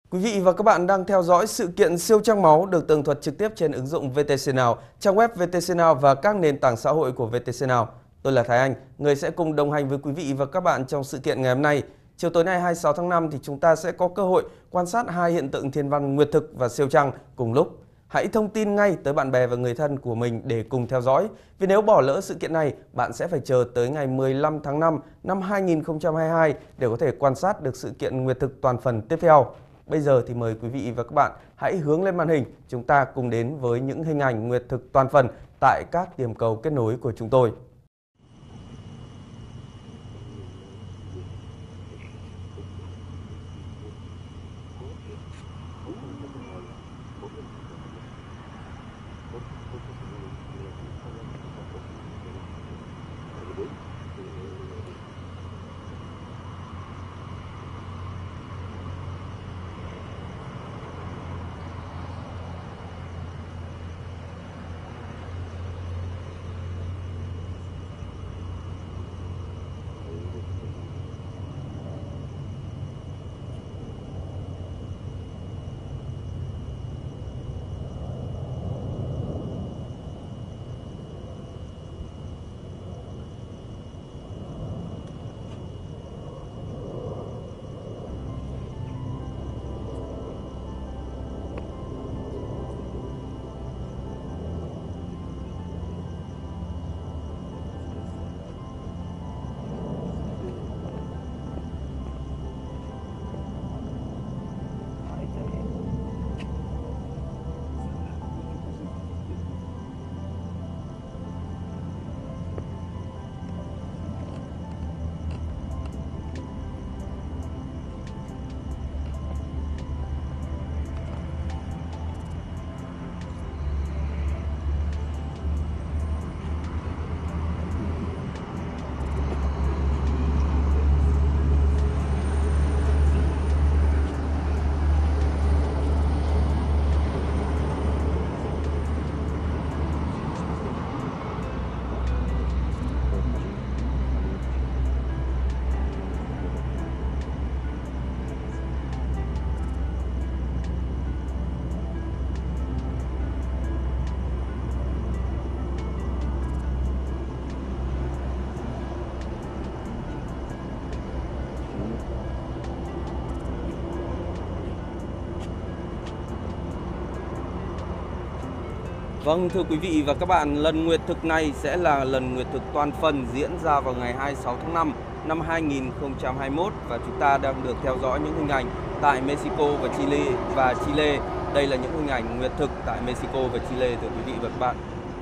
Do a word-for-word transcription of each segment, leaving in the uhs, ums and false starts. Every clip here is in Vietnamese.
Quý vị và các bạn đang theo dõi sự kiện siêu trăng máu được tường thuật trực tiếp trên ứng dụng vê tê xê Now, trang web vê tê xê Now và các nền tảng xã hội của vê tê xê Now. Tôi là Thái Anh, người sẽ cùng đồng hành với quý vị và các bạn trong sự kiện ngày hôm nay. Chiều tối nay hai mươi sáu tháng năm thì chúng ta sẽ có cơ hội quan sát hai hiện tượng thiên văn nguyệt thực và siêu trăng cùng lúc. Hãy thông tin ngay tới bạn bè và người thân của mình để cùng theo dõi. Vì nếu bỏ lỡ sự kiện này, bạn sẽ phải chờ tới ngày mười lăm tháng năm năm hai nghìn không trăm hai mươi hai để có thể quan sát được sự kiện nguyệt thực toàn phần tiếp theo. Bây giờ thì mời quý vị và các bạn hãy hướng lên màn hình, chúng ta cùng đến với những hình ảnh nguyệt thực toàn phần tại các điểm cầu kết nối của chúng tôi. Vâng, thưa quý vị và các bạn, lần nguyệt thực này sẽ là lần nguyệt thực toàn phần diễn ra vào ngày hai mươi sáu tháng năm năm hai nghìn không trăm hai mươi mốt và chúng ta đang được theo dõi những hình ảnh tại Mexico và Chile và Chile. Đây là những hình ảnh nguyệt thực tại Mexico và Chile, thưa quý vị và các bạn.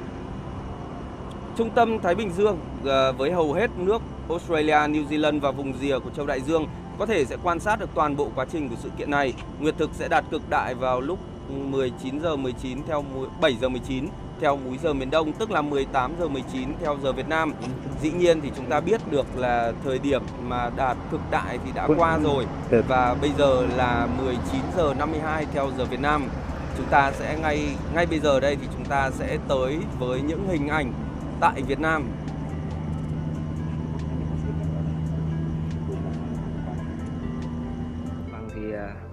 Trung tâm Thái Bình Dương với hầu hết nước Australia, New Zealand và vùng rìa của châu Đại Dương có thể sẽ quan sát được toàn bộ quá trình của sự kiện này. Nguyệt thực sẽ đạt cực đại vào lúc mười chín giờ mười chín theo bảy giờ mười chín theo múi giờ miền Đông, tức là mười tám giờ mười chín theo giờ Việt Nam. Dĩ nhiên thì chúng ta biết được là thời điểm mà đạt cực đại thì đã qua rồi và bây giờ là mười chín giờ năm mươi hai theo giờ Việt Nam. Chúng ta sẽ ngay ngay bây giờ đây thì chúng ta sẽ tới với những hình ảnh tại Việt Nam. Vâng thì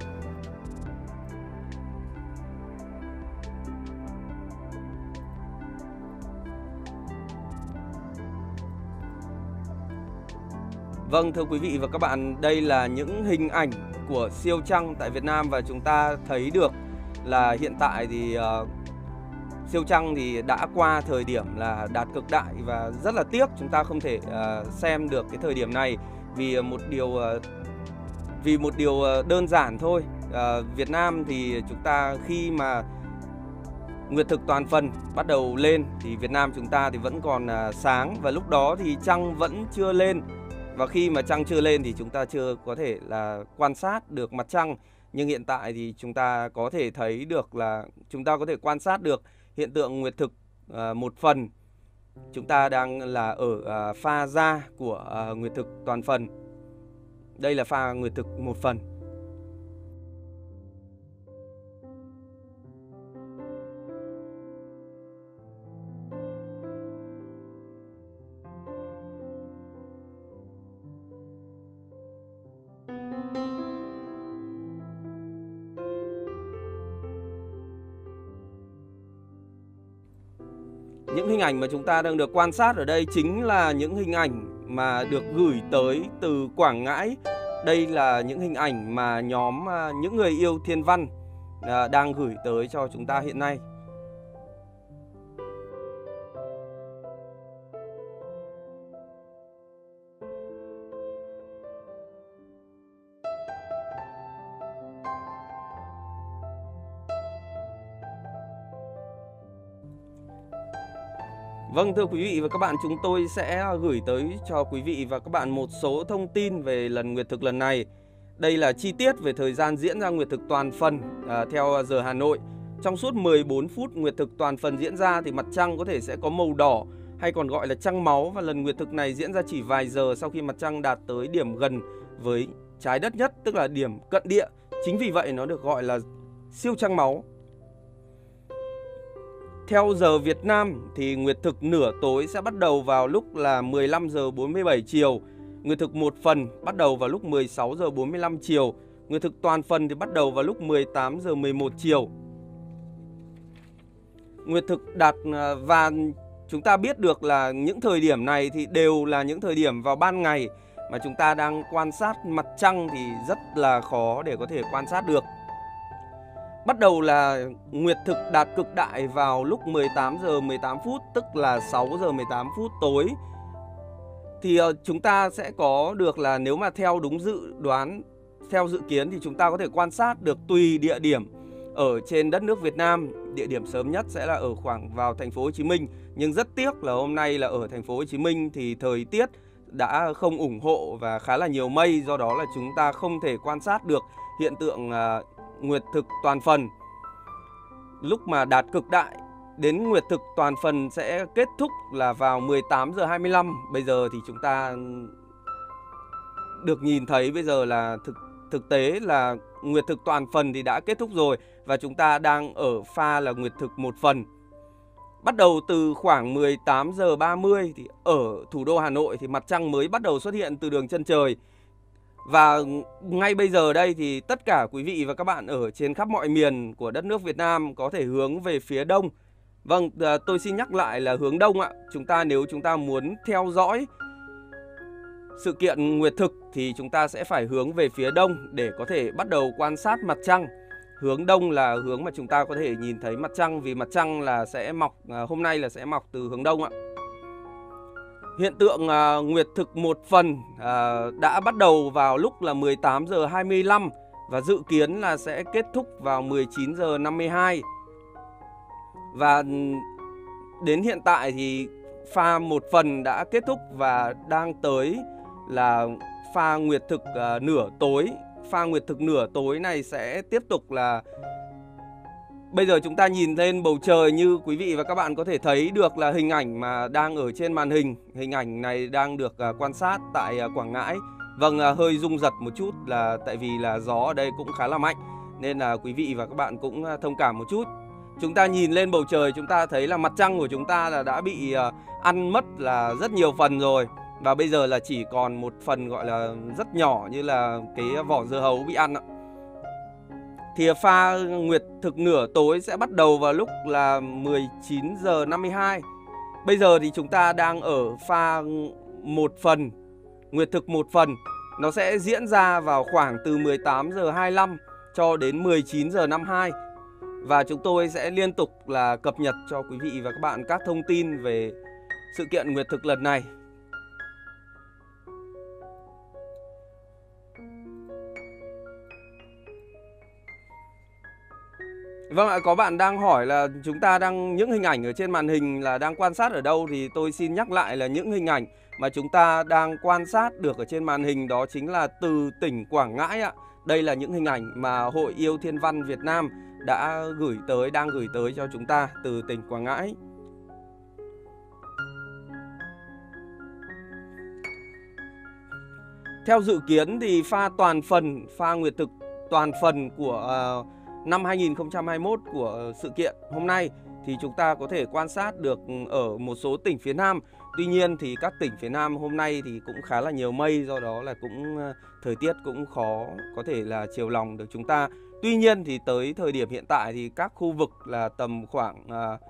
Vâng, thưa quý vị và các bạn, đây là những hình ảnh của siêu trăng tại Việt Nam và chúng ta thấy được là hiện tại thì uh, siêu trăng thì đã qua thời điểm là đạt cực đại và rất là tiếc chúng ta không thể uh, xem được cái thời điểm này vì một điều uh, vì một điều đơn giản thôi. Uh, Việt Nam thì chúng ta khi mà nguyệt thực toàn phần bắt đầu lên thì Việt Nam chúng ta thì vẫn còn uh, sáng và lúc đó thì trăng vẫn chưa lên. Và khi mà trăng chưa lên thì chúng ta chưa có thể là quan sát được mặt trăng. Nhưng hiện tại thì chúng ta có thể thấy được là chúng ta có thể quan sát được hiện tượng nguyệt thực uh, một phần. Chúng ta đang là ở uh, pha ra của uh, nguyệt thực toàn phần. Đây là pha nguyệt thực một phần. Những hình ảnh mà chúng ta đang được quan sát ở đây chính là những hình ảnh mà được gửi tới từ Quảng Ngãi. Đây là những hình ảnh mà nhóm những người yêu thiên văn đang gửi tới cho chúng ta hiện nay. Vâng, thưa quý vị và các bạn, chúng tôi sẽ gửi tới cho quý vị và các bạn một số thông tin về lần nguyệt thực lần này. Đây là chi tiết về thời gian diễn ra nguyệt thực toàn phần à, theo giờ Hà Nội. Trong suốt mười bốn phút nguyệt thực toàn phần diễn ra thì mặt trăng có thể sẽ có màu đỏ hay còn gọi là trăng máu, và lần nguyệt thực này diễn ra chỉ vài giờ sau khi mặt trăng đạt tới điểm gần với trái đất nhất, tức là điểm cận địa. Chính vì vậy nó được gọi là siêu trăng máu. Theo giờ Việt Nam thì nguyệt thực nửa tối sẽ bắt đầu vào lúc là mười lăm giờ bốn mươi bảy chiều. Nguyệt thực một phần bắt đầu vào lúc mười sáu giờ bốn mươi lăm chiều. Nguyệt thực toàn phần thì bắt đầu vào lúc mười tám giờ mười một chiều. Nguyệt thực đạt và chúng ta biết được là những thời điểm này thì đều là những thời điểm vào ban ngày mà chúng ta đang quan sát mặt trăng thì rất là khó để có thể quan sát được. Bắt đầu là nguyệt thực đạt cực đại vào lúc mười tám giờ mười tám phút, tức là sáu giờ mười tám phút tối. Thì chúng ta sẽ có được là nếu mà theo đúng dự đoán, theo dự kiến thì chúng ta có thể quan sát được tùy địa điểm ở trên đất nước Việt Nam. Địa điểm sớm nhất sẽ là ở khoảng vào thành phố Hồ Chí Minh, nhưng rất tiếc là hôm nay là ở thành phố Hồ Chí Minh thì thời tiết đã không ủng hộ và khá là nhiều mây, do đó là chúng ta không thể quan sát được hiện tượng uh, nguyệt thực toàn phần lúc mà đạt cực đại. Đến nguyệt thực toàn phần sẽ kết thúc là vào mười tám giờ hai mươi lăm. Bây giờ thì chúng ta được nhìn thấy bây giờ là thực thực tế là nguyệt thực toàn phần thì đã kết thúc rồi, và chúng ta đang ở pha là nguyệt thực một phần. Bắt đầu từ khoảng mười tám giờ ba mươi thì ở thủ đô Hà Nội thì mặt trăng mới bắt đầu xuất hiện từ đường chân trời. Và ngay bây giờ đây thì tất cả quý vị và các bạn ở trên khắp mọi miền của đất nước Việt Nam có thể hướng về phía đông. Vâng, tôi xin nhắc lại là hướng đông ạ. Chúng ta nếu chúng ta muốn theo dõi sự kiện nguyệt thực thì chúng ta sẽ phải hướng về phía đông để có thể bắt đầu quan sát mặt trăng. Hướng đông là hướng mà chúng ta có thể nhìn thấy mặt trăng, vì mặt trăng là sẽ mọc, hôm nay là sẽ mọc từ hướng đông ạ. Hiện tượng uh, nguyệt thực một phần uh, đã bắt đầu vào lúc là mười tám giờ hai mươi lăm và dự kiến là sẽ kết thúc vào mười chín giờ năm mươi hai. Và đến hiện tại thì pha một phần đã kết thúc và đang tới là pha nguyệt thực uh, nửa tối. Pha nguyệt thực nửa tối này sẽ tiếp tục là bây giờ chúng ta nhìn lên bầu trời, như quý vị và các bạn có thể thấy được là hình ảnh mà đang ở trên màn hình. Hình ảnh này đang được uh, quan sát tại uh, Quảng Ngãi. Vâng, uh, hơi rung giật một chút là tại vì là gió ở đây cũng khá là mạnh, nên là quý vị và các bạn cũng uh, thông cảm một chút. Chúng ta nhìn lên bầu trời, chúng ta thấy là mặt trăng của chúng ta là đã bị uh, ăn mất là rất nhiều phần rồi. Và bây giờ là chỉ còn một phần gọi là rất nhỏ, như là cái vỏ dưa hấu bị ăn ạ. Thì pha nguyệt thực nửa tối sẽ bắt đầu vào lúc là mười chín giờ năm mươi hai. Bây giờ thì chúng ta đang ở pha một phần, nguyệt thực một phần. Nó sẽ diễn ra vào khoảng từ mười tám giờ hai mươi lăm cho đến mười chín giờ năm mươi hai. Và chúng tôi sẽ liên tục là cập nhật cho quý vị và các bạn các thông tin về sự kiện nguyệt thực lần này. Vâng ạ, có bạn đang hỏi là chúng ta đang những hình ảnh ở trên màn hình là đang quan sát ở đâu, thì tôi xin nhắc lại là những hình ảnh mà chúng ta đang quan sát được ở trên màn hình đó chính là từ tỉnh Quảng Ngãi ạ. Đây là những hình ảnh mà Hội Yêu Thiên Văn Việt Nam đã gửi tới, đang gửi tới cho chúng ta từ tỉnh Quảng Ngãi. Theo dự kiến thì pha toàn phần, pha nguyệt thực toàn phần của uh, năm hai nghìn không trăm hai mươi mốt của sự kiện hôm nay thì chúng ta có thể quan sát được ở một số tỉnh phía Nam. Tuy nhiên thì các tỉnh phía Nam hôm nay thì cũng khá là nhiều mây, do đó là cũng thời tiết cũng khó có thể là chiều lòng được chúng ta. Tuy nhiên thì tới thời điểm hiện tại thì các khu vực là tầm khoảng uh,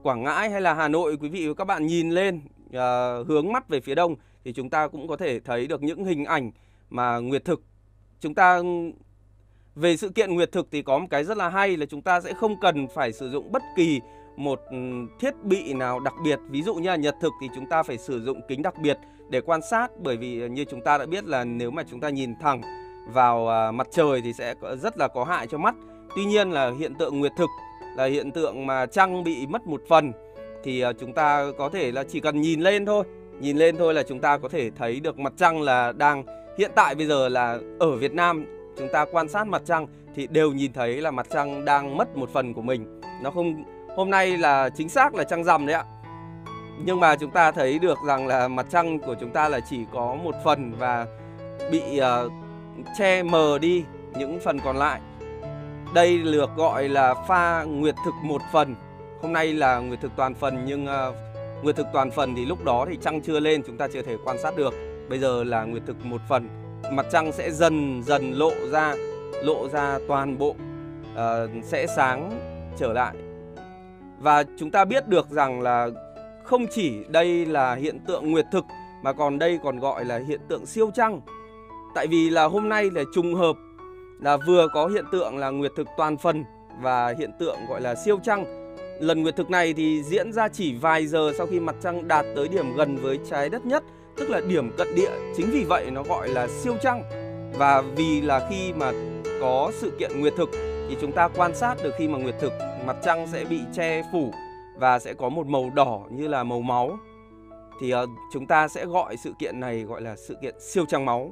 Quảng Ngãi hay là Hà Nội, quý vị và các bạn nhìn lên uh, hướng mắt về phía đông thì chúng ta cũng có thể thấy được những hình ảnh mà nguyệt thực. Chúng ta về sự kiện nguyệt thực thì có một cái rất là hay là chúng ta sẽ không cần phải sử dụng bất kỳ một thiết bị nào đặc biệt. Ví dụ như là nhật thực thì chúng ta phải sử dụng kính đặc biệt để quan sát, bởi vì như chúng ta đã biết là nếu mà chúng ta nhìn thẳng vào mặt trời thì sẽ rất là có hại cho mắt. Tuy nhiên là hiện tượng nguyệt thực là hiện tượng mà trăng bị mất một phần thì chúng ta có thể là chỉ cần nhìn lên thôi, nhìn lên thôi là chúng ta có thể thấy được mặt trăng là đang hiện tại bây giờ là ở Việt Nam chúng ta quan sát mặt trăng thì đều nhìn thấy là mặt trăng đang mất một phần của mình. Nó không, hôm nay là chính xác là trăng rằm đấy ạ. Nhưng mà chúng ta thấy được rằng là mặt trăng của chúng ta là chỉ có một phần và bị uh, che mờ đi những phần còn lại. Đây được gọi là pha nguyệt thực một phần. Hôm nay là nguyệt thực toàn phần, nhưng uh, nguyệt thực toàn phần thì lúc đó thì trăng chưa lên, chúng ta chưa thể quan sát được. Bây giờ là nguyệt thực một phần, mặt trăng sẽ dần dần lộ ra, lộ ra toàn bộ, uh, sẽ sáng trở lại. Và chúng ta biết được rằng là không chỉ đây là hiện tượng nguyệt thực mà còn đây còn gọi là hiện tượng siêu trăng. Tại vì là hôm nay là trùng hợp là vừa có hiện tượng là nguyệt thực toàn phần và hiện tượng gọi là siêu trăng. Lần nguyệt thực này thì diễn ra chỉ vài giờ sau khi mặt trăng đạt tới điểm gần với trái đất nhất, tức là điểm cận địa. Chính vì vậy nó gọi là siêu trăng. Và vì là khi mà có sự kiện nguyệt thực thì chúng ta quan sát được khi mà nguyệt thực, mặt trăng sẽ bị che phủ và sẽ có một màu đỏ như là màu máu. Thì uh, chúng ta sẽ gọi sự kiện này gọi là sự kiện siêu trăng máu.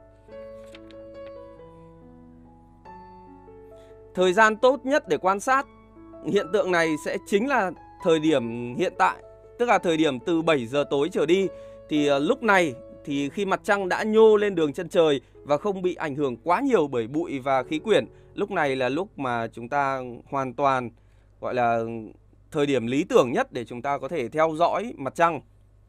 Thời gian tốt nhất để quan sát hiện tượng này sẽ chính là thời điểm hiện tại, tức là thời điểm từ bảy giờ tối trở đi. Thì uh, lúc này thì khi mặt trăng đã nhô lên đường chân trời và không bị ảnh hưởng quá nhiều bởi bụi và khí quyển, lúc này là lúc mà chúng ta hoàn toàn gọi là thời điểm lý tưởng nhất để chúng ta có thể theo dõi mặt trăng.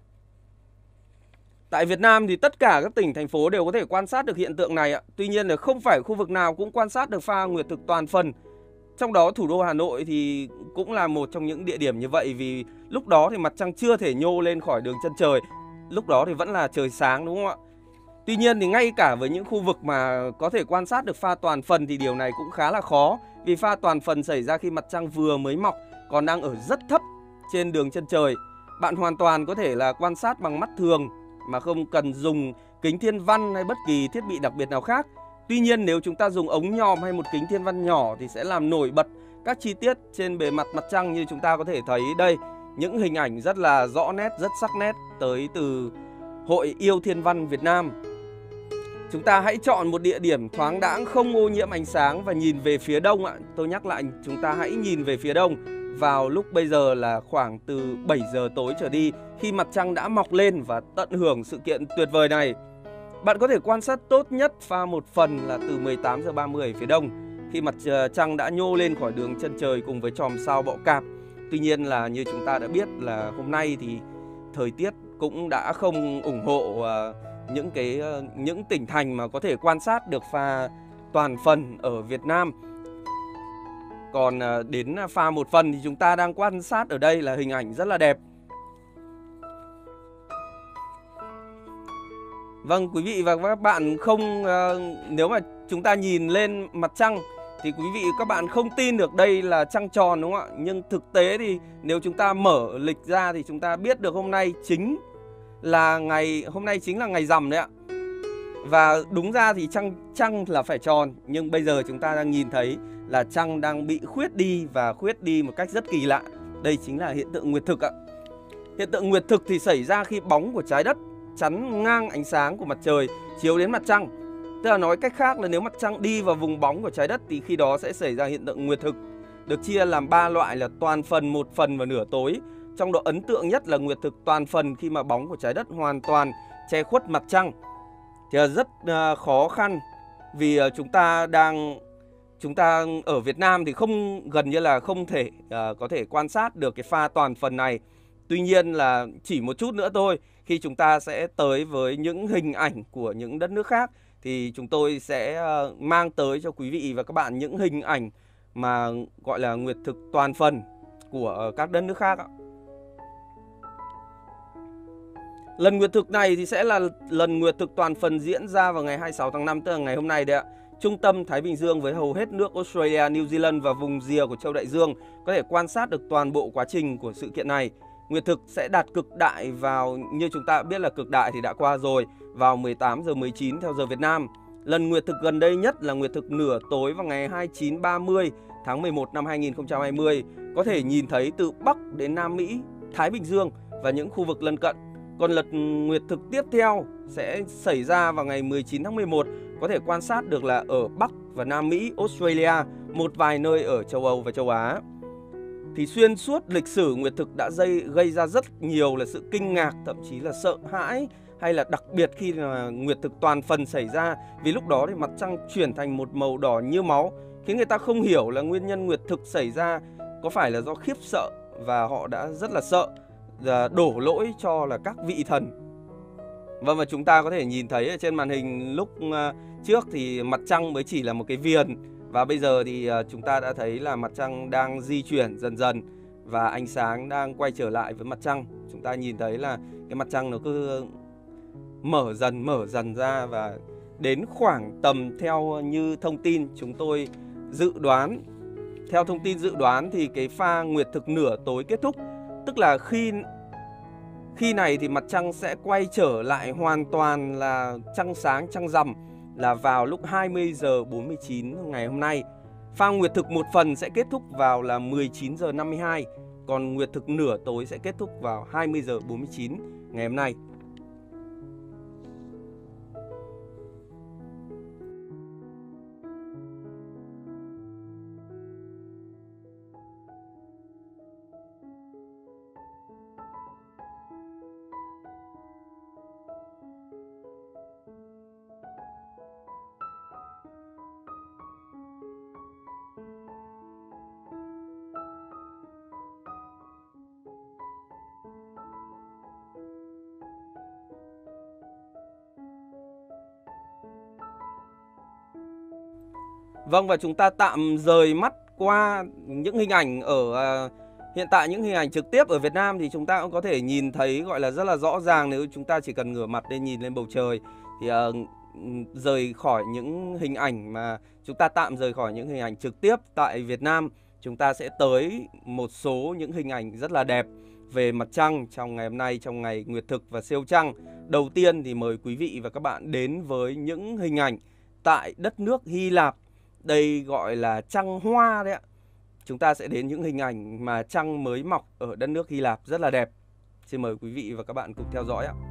Tại Việt Nam thì tất cả các tỉnh, thành phố đều có thể quan sát được hiện tượng này ạ. Tuy nhiên là không phải khu vực nào cũng quan sát được pha nguyệt thực toàn phần. Trong đó thủ đô Hà Nội thì cũng là một trong những địa điểm như vậy, vì lúc đó thì mặt trăng chưa thể nhô lên khỏi đường chân trời. Lúc đó thì vẫn là trời sáng, đúng không ạ? Tuy nhiên thì ngay cả với những khu vực mà có thể quan sát được pha toàn phần thì điều này cũng khá là khó. Vì pha toàn phần xảy ra khi mặt trăng vừa mới mọc, còn đang ở rất thấp trên đường chân trời. Bạn hoàn toàn có thể là quan sát bằng mắt thường mà không cần dùng kính thiên văn hay bất kỳ thiết bị đặc biệt nào khác. Tuy nhiên nếu chúng ta dùng ống nhòm hay một kính thiên văn nhỏ thì sẽ làm nổi bật các chi tiết trên bề mặt mặt trăng, như chúng ta có thể thấy đây. Những hình ảnh rất là rõ nét, rất sắc nét tới từ Hội Yêu Thiên Văn Việt Nam. Chúng ta hãy chọn một địa điểm thoáng đãng, không ô nhiễm ánh sáng và nhìn về phía đông ạ. Tôi nhắc lại, chúng ta hãy nhìn về phía đông vào lúc bây giờ là khoảng từ bảy giờ tối trở đi, khi mặt trăng đã mọc lên, và tận hưởng sự kiện tuyệt vời này. Bạn có thể quan sát tốt nhất pha một phần là từ mười tám giờ ba mươi ở phía đông, khi mặt trăng đã nhô lên khỏi đường chân trời cùng với chòm sao Bọ Cạp. Tuy nhiên là như chúng ta đã biết là hôm nay thì thời tiết cũng đã không ủng hộ uh, những cái uh, những tỉnh thành mà có thể quan sát được pha toàn phần ở Việt Nam. Còn uh, đến pha một phần thì chúng ta đang quan sát ở đây là hình ảnh rất là đẹp. Vâng, quý vị và các bạn không uh, nếu mà chúng ta nhìn lên mặt trăng thì quý vị các bạn không tin được đây là trăng tròn, đúng không ạ? Nhưng thực tế thì nếu chúng ta mở lịch ra thì chúng ta biết được hôm nay chính là ngày hôm nay chính là ngày rằm đấy ạ. Và đúng ra thì trăng trăng là phải tròn, nhưng bây giờ chúng ta đang nhìn thấy là trăng đang bị khuyết đi, và khuyết đi một cách rất kỳ lạ. Đây chính là hiện tượng nguyệt thực ạ. Hiện tượng nguyệt thực thì xảy ra khi bóng của trái đất chắn ngang ánh sáng của mặt trời chiếu đến mặt trăng. Tức là nói cách khác là nếu mặt trăng đi vào vùng bóng của trái đất thì khi đó sẽ xảy ra hiện tượng nguyệt thực. Được chia làm ba loại là toàn phần, một phần và nửa tối. Trong đó ấn tượng nhất là nguyệt thực toàn phần khi mà bóng của trái đất hoàn toàn che khuất mặt trăng. Thì là rất uh, khó khăn, vì uh, chúng ta đang chúng ta ở Việt Nam thì không gần như là không thể uh, có thể quan sát được cái pha toàn phần này. Tuy nhiên là chỉ một chút nữa thôi, khi chúng ta sẽ tới với những hình ảnh của những đất nước khác thì chúng tôi sẽ uh, mang tới cho quý vị và các bạn những hình ảnh mà gọi là nguyệt thực toàn phần. của các đất nước khác ạ. Lần nguyệt thực này thì sẽ là lần nguyệt thực toàn phần diễn ra vào ngày hai mươi sáu tháng năm, tức là ngày hôm nay đấy ạ. Trung tâm Thái Bình Dương với hầu hết nước Australia, New Zealand và vùng rìa của châu Đại Dương có thể quan sát được toàn bộ quá trình của sự kiện này. Nguyệt thực sẽ đạt cực đại vào, như chúng ta biết là cực đại thì đã qua rồi, vào mười tám giờ mười chín theo giờ Việt Nam. Lần nguyệt thực gần đây nhất là nguyệt thực nửa tối vào ngày hai mươi chín ba mươi tháng mười một năm hai nghìn không trăm hai mươi, có thể nhìn thấy từ Bắc đến Nam Mỹ, Thái Bình Dương và những khu vực lân cận. Còn lần nguyệt thực tiếp theo sẽ xảy ra vào ngày mười chín tháng mười một, có thể quan sát được là ở Bắc và Nam Mỹ, Australia, một vài nơi ở châu Âu và châu Á. Thì xuyên suốt lịch sử, nguyệt thực đã gây, gây ra rất nhiều là sự kinh ngạc, thậm chí là sợ hãi, hay là đặc biệt khi là nguyệt thực toàn phần xảy ra, vì lúc đó thì mặt trăng chuyển thành một màu đỏ như máu, khiến người ta không hiểu là nguyên nhân nguyệt thực xảy ra có phải là do khiếp sợ, và họ đã rất là sợ, đổ lỗi cho là các vị thần. Vâng, và chúng ta có thể nhìn thấy ở trên màn hình lúc trước thì mặt trăng mới chỉ là một cái viền, và bây giờ thì chúng ta đã thấy là mặt trăng đang di chuyển dần dần và ánh sáng đang quay trở lại với mặt trăng. Chúng ta nhìn thấy là cái mặt trăng nó cứ mở dần mở dần ra, và đến khoảng tầm theo như thông tin chúng tôi dự đoán, theo thông tin dự đoán thì cái pha nguyệt thực nửa tối kết thúc, tức là khi khi này thì mặt trăng sẽ quay trở lại hoàn toàn là trăng sáng, trăng rằm, là vào lúc hai mươi giờ bốn mươi chín ngày hôm nay. Pha nguyệt thực một phần sẽ kết thúc vào là mười chín giờ năm mươi hai, còn nguyệt thực nửa tối sẽ kết thúc vào hai mươi giờ bốn mươi chín ngày hôm nay. Vâng, và chúng ta tạm rời mắt qua những hình ảnh ở uh, hiện tại những hình ảnh trực tiếp ở Việt Nam thì chúng ta cũng có thể nhìn thấy gọi là rất là rõ ràng. Nếu chúng ta chỉ cần ngửa mặt lên nhìn lên bầu trời thì uh, rời khỏi những hình ảnh mà chúng ta tạm rời khỏi những hình ảnh trực tiếp tại Việt Nam, chúng ta sẽ tới một số những hình ảnh rất là đẹp về mặt trăng trong ngày hôm nay, trong ngày nguyệt thực và siêu trăng. Đầu tiên thì mời quý vị và các bạn đến với những hình ảnh tại đất nước Hy Lạp. Đây gọi là trăng hoa đấy ạ. Chúng ta sẽ đến những hình ảnh mà trăng mới mọc ở đất nước Hy Lạp rất là đẹp. Xin mời quý vị và các bạn cùng theo dõi ạ.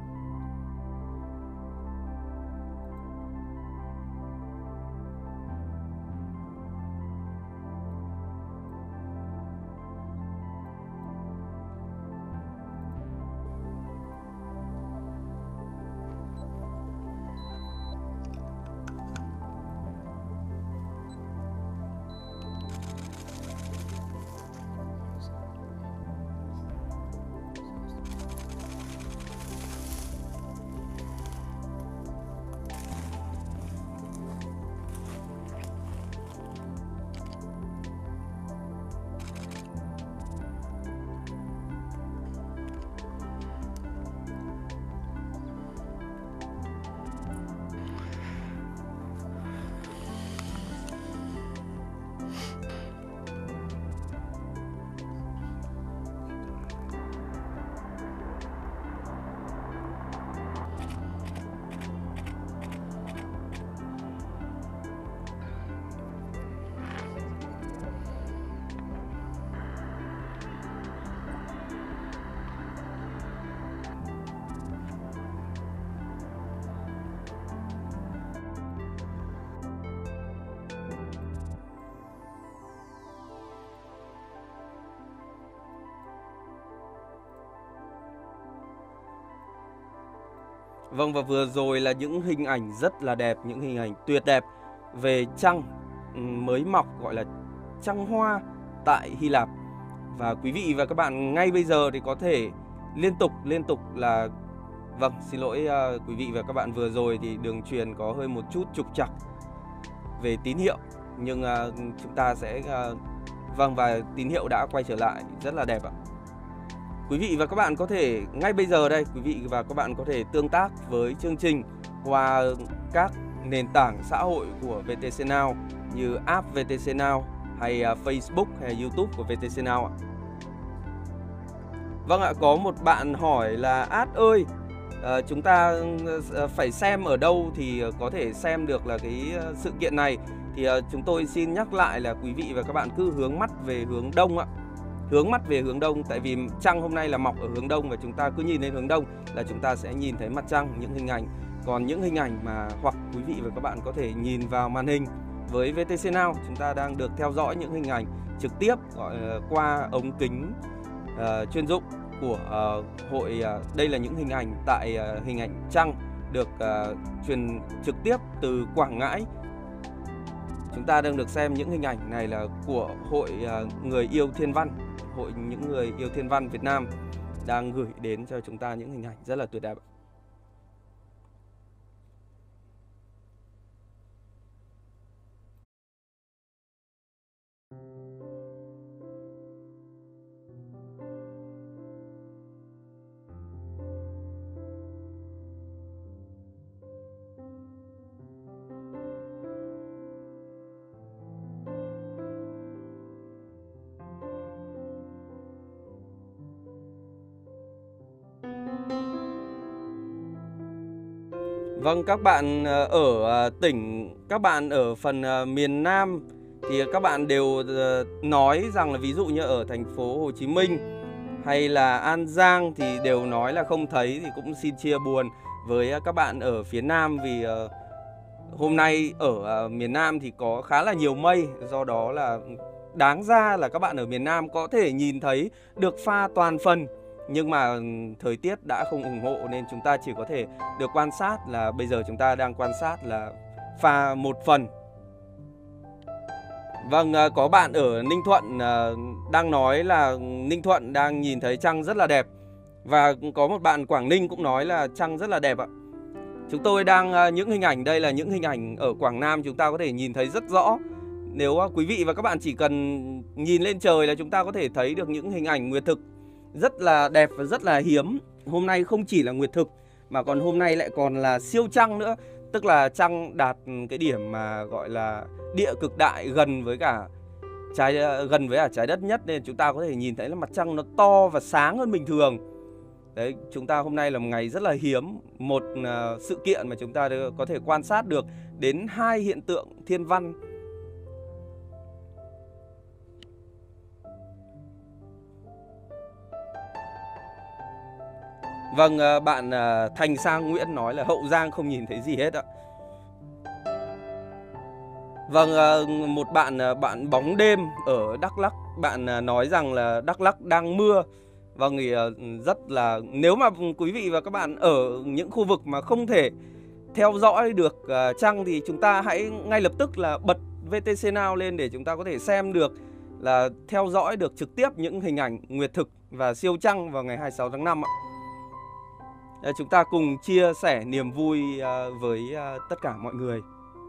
Vâng, và vừa rồi là những hình ảnh rất là đẹp, những hình ảnh tuyệt đẹp về trăng mới mọc gọi là trăng hoa tại Hy Lạp. Và quý vị và các bạn ngay bây giờ thì có thể liên tục liên tục là vâng, xin lỗi uh, quý vị và các bạn, vừa rồi thì đường truyền có hơi một chút trục trặc về tín hiệu, nhưng uh, chúng ta sẽ uh, Vâng, và tín hiệu đã quay trở lại rất là đẹp ạ. Quý vị và các bạn có thể ngay bây giờ đây, quý vị và các bạn có thể tương tác với chương trình qua các nền tảng xã hội của vê tê xê Now như app vê tê xê Now hay Facebook hay YouTube của vê tê xê Now ạ. Vâng ạ, có một bạn hỏi là Át ơi, à, chúng ta phải xem ở đâu thì có thể xem được là cái sự kiện này. Thì uh, chúng tôi xin nhắc lại là quý vị và các bạn cứ hướng mắt về hướng đông ạ. Hướng mắt về hướng đông, tại vì trăng hôm nay là mọc ở hướng đông và chúng ta cứ nhìn lên hướng đông là chúng ta sẽ nhìn thấy mặt trăng, những hình ảnh. Còn những hình ảnh mà hoặc quý vị và các bạn có thể nhìn vào màn hình với vê tê xê Now, chúng ta đang được theo dõi những hình ảnh trực tiếp gọi uh, qua ống kính uh, chuyên dụng của uh, hội. Uh, đây là những hình ảnh tại uh, hình ảnh trăng được uh, truyền trực tiếp từ Quảng Ngãi. Chúng ta đang được xem những hình ảnh này là của hội uh, người yêu thiên văn, hội những người yêu thiên văn Việt Nam đang gửi đến cho chúng ta những hình ảnh rất là tuyệt đẹp. Vâng, các bạn ở tỉnh, các bạn ở phần miền Nam thì các bạn đều nói rằng là ví dụ như ở thành phố Hồ Chí Minh hay là An Giang thì đều nói là không thấy, thì cũng xin chia buồn với các bạn ở phía Nam vì hôm nay ở miền Nam thì có khá là nhiều mây, do đó là đáng ra là các bạn ở miền Nam có thể nhìn thấy được pha toàn phần. Nhưng mà thời tiết đã không ủng hộ nên chúng ta chỉ có thể được quan sát là bây giờ chúng ta đang quan sát là pha một phần. Vâng, có bạn ở Ninh Thuận đang nói là Ninh Thuận đang nhìn thấy trăng rất là đẹp. Và có một bạn Quảng Ninh cũng nói là trăng rất là đẹp ạ. Chúng tôi đang, những hình ảnh đây là những hình ảnh ở Quảng Nam chúng ta có thể nhìn thấy rất rõ. Nếu quý vị và các bạn chỉ cần nhìn lên trời là chúng ta có thể thấy được những hình ảnh nguyệt thực rất là đẹp và rất là hiếm. Hôm nay không chỉ là nguyệt thực mà còn hôm nay lại còn là siêu trăng nữa. Tức là trăng đạt cái điểm mà gọi là địa cực đại gần với cả trái gần với cả trái đất nhất, nên chúng ta có thể nhìn thấy là mặt trăng nó to và sáng hơn bình thường. Đấy, chúng ta hôm nay là một ngày rất là hiếm, một uh, sự kiện mà chúng ta có thể quan sát được đến hai hiện tượng thiên văn. Vâng, bạn Thành Sang Nguyễn nói là Hậu Giang không nhìn thấy gì hết ạ. Vâng, một bạn bạn bóng đêm ở Đắk Lắk, bạn nói rằng là Đắk Lắk đang mưa. Vâng, thì rất là, nếu mà quý vị và các bạn ở những khu vực mà không thể theo dõi được trăng thì chúng ta hãy ngay lập tức là bật vê tê xê Now lên để chúng ta có thể xem được, là theo dõi được trực tiếp những hình ảnh nguyệt thực và siêu trăng vào ngày hai mươi sáu tháng năm ạ. Chúng ta cùng chia sẻ niềm vui với tất cả mọi người.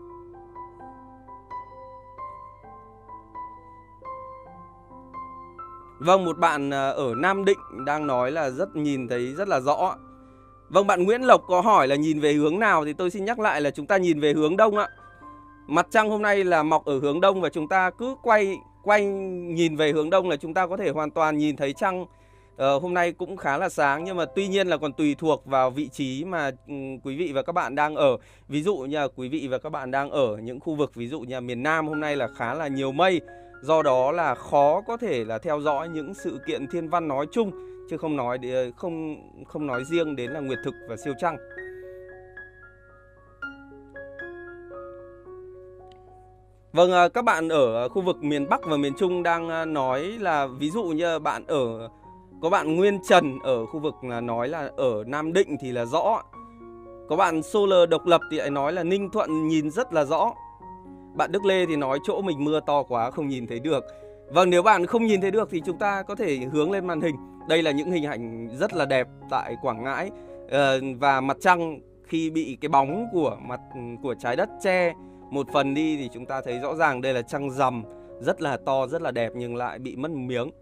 Vâng, một bạn ở Nam Định đang nói là rất nhìn thấy rất là rõ. Vâng, bạn Nguyễn Lộc có hỏi là nhìn về hướng nào thì tôi xin nhắc lại là chúng ta nhìn về hướng đông ạ. Mặt trăng hôm nay là mọc ở hướng đông và chúng ta cứ quay quay nhìn về hướng đông là chúng ta có thể hoàn toàn nhìn thấy trăng. Uh, hôm nay cũng khá là sáng, nhưng mà tuy nhiên là còn tùy thuộc vào vị trí mà um, quý vị và các bạn đang ở. Ví dụ như là quý vị và các bạn đang ở những khu vực ví dụ như là miền Nam hôm nay là khá là nhiều mây, do đó là khó có thể là theo dõi những sự kiện thiên văn nói chung, chứ không nói không không nói riêng đến là nguyệt thực và siêu trăng. Vâng, các bạn ở khu vực miền Bắc và miền Trung đang nói là ví dụ như bạn ở, có bạn Nguyên Trần ở khu vực là nói là ở Nam Định thì là rõ. Có bạn Solar Độc Lập thì lại nói là Ninh Thuận nhìn rất là rõ. Bạn Đức Lê thì nói chỗ mình mưa to quá không nhìn thấy được. Vâng, nếu bạn không nhìn thấy được thì chúng ta có thể hướng lên màn hình. Đây là những hình ảnh rất là đẹp tại Quảng Ngãi. Và mặt trăng khi bị cái bóng của mặt của trái đất che một phần đi thì chúng ta thấy rõ ràng đây là trăng rằm rất là to, rất là đẹp nhưng lại bị mất miếng.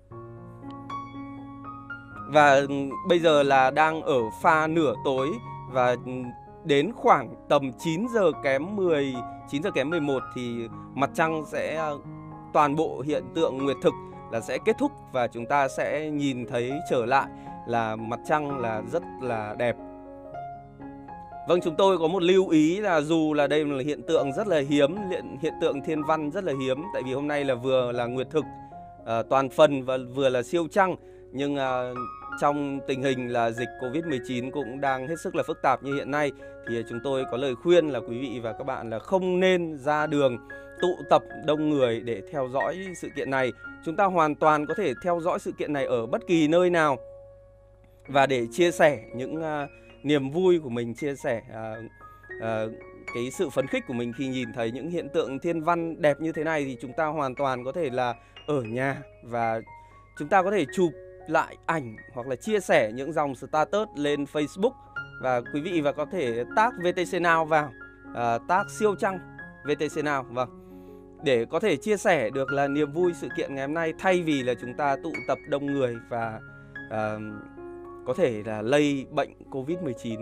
Và bây giờ là đang ở pha nửa tối và đến khoảng tầm chín giờ kém mười, chín giờ kém mười một thì mặt trăng sẽ toàn bộ hiện tượng nguyệt thực là sẽ kết thúc và chúng ta sẽ nhìn thấy trở lại là mặt trăng là rất là đẹp. Vâng, chúng tôi có một lưu ý là dù là đây là hiện tượng rất là hiếm, hiện tượng thiên văn rất là hiếm, tại vì hôm nay là vừa là nguyệt thực à, toàn phần và vừa là siêu trăng, nhưng à, trong tình hình là dịch Covid mười chín cũng đang hết sức là phức tạp như hiện nay thì chúng tôi có lời khuyên là quý vị và các bạn là không nên ra đường tụ tập đông người để theo dõi sự kiện này. Chúng ta hoàn toàn có thể theo dõi sự kiện này ở bất kỳ nơi nào và để chia sẻ những uh, niềm vui của mình, chia sẻ uh, uh, cái sự phấn khích của mình khi nhìn thấy những hiện tượng thiên văn đẹp như thế này thì chúng ta hoàn toàn có thể là ở nhà và chúng ta có thể chụp lại ảnh hoặc là chia sẻ những dòng status lên Facebook và quý vị và có thể tag vê tê xê Now vào, uh, tag siêu trăng vê tê xê Now, vâng, để có thể chia sẻ được là niềm vui sự kiện ngày hôm nay thay vì là chúng ta tụ tập đông người và uh, có thể là lây bệnh Covid mười chín.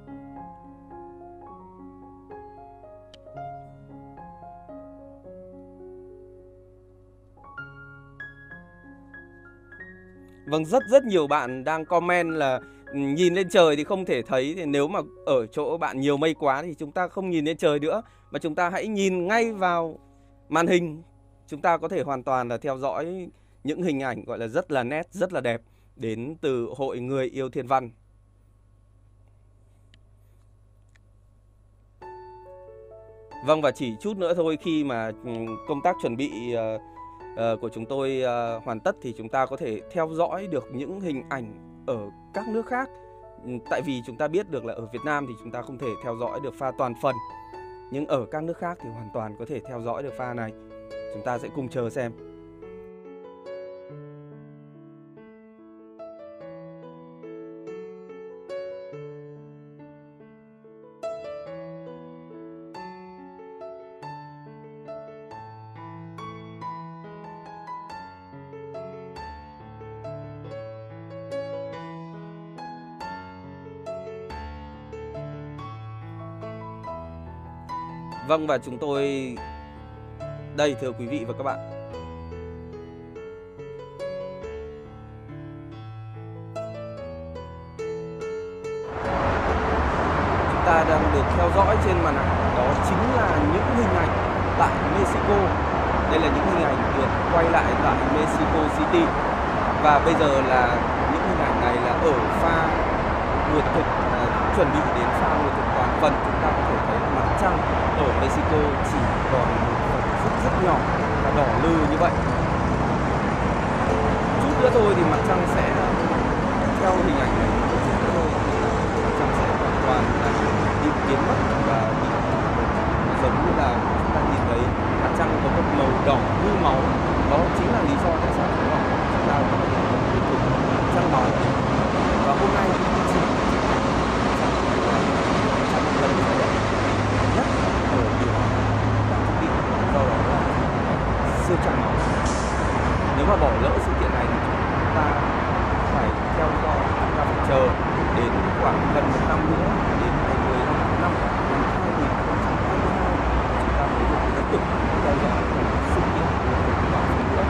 Vâng, rất rất nhiều bạn đang comment là nhìn lên trời thì không thể thấy, thì nếu mà ở chỗ bạn nhiều mây quá thì chúng ta không nhìn lên trời nữa mà chúng ta hãy nhìn ngay vào màn hình. Chúng ta có thể hoàn toàn là theo dõi những hình ảnh gọi là rất là nét, rất là đẹp đến từ Hội Người Yêu Thiên Văn. Vâng, và chỉ chút nữa thôi khi mà công tác chuẩn bị uh, uh, của chúng tôi uh, hoàn tất thì chúng ta có thể theo dõi được những hình ảnh ở các nước khác. Tại vì chúng ta biết được là ở Việt Nam thì chúng ta không thể theo dõi được pha toàn phần, nhưng ở các nước khác thì hoàn toàn có thể theo dõi được pha này. Chúng ta sẽ cùng chờ xem. Vâng, và chúng tôi đây, thưa quý vị và các bạn, chúng ta đang được theo dõi trên màn ảnh đó chính là những hình ảnh tại Mexico. Đây là những hình ảnh được quay lại tại Mexico City và bây giờ là những hình ảnh này là ở pha nguyệt thực, uh, chuẩn bị đến pha nguyệt thực toàn phần. Chúng ta có thể thấy là mặt trăng ở Mexico chỉ còn một phần rất rất nhỏ và đỏ lừ như vậy. Chút nữa thôi thì mặt trăng sẽ theo hình ảnh này, chút nữa thôi thì mặt trăng sẽ hoàn toàn là bị biến mất và bị giống như là chúng ta nhìn thấy mặt trăng có một màu đỏ như máu. Đó chính là lý do tại sao chúng ta chúng ta có thể nhìn thấy trăng máu. Và hôm nay chỉ lần nhất nhất ở điểm tại thực địa, do đó là siêu trăng máu. Nếu mà bỏ lỡ sự kiện này thì chúng ta phải theo dõi, chúng ta phải chờ đến khoảng gần một năm nữa, đến ngày mười lăm tháng năm năm hai nghìn không trăm hai mươi hai chúng ta mới được tiếp tục theo dõi sự kiện của bạn nữa.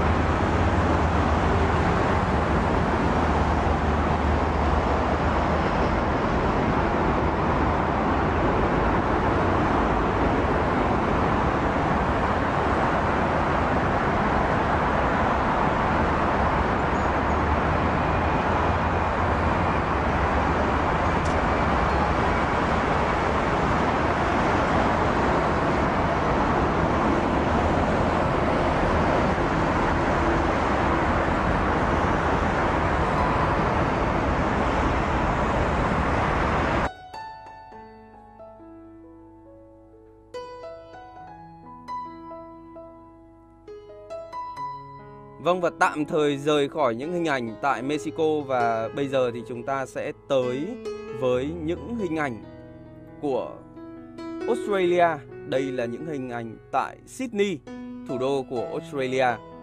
Vâng, và tạm thời rời khỏi những hình ảnh tại Mexico và bây giờ thì chúng ta sẽ tới với những hình ảnh của Australia. Đây là những hình ảnh tại Sydney, thủ đô của Australia.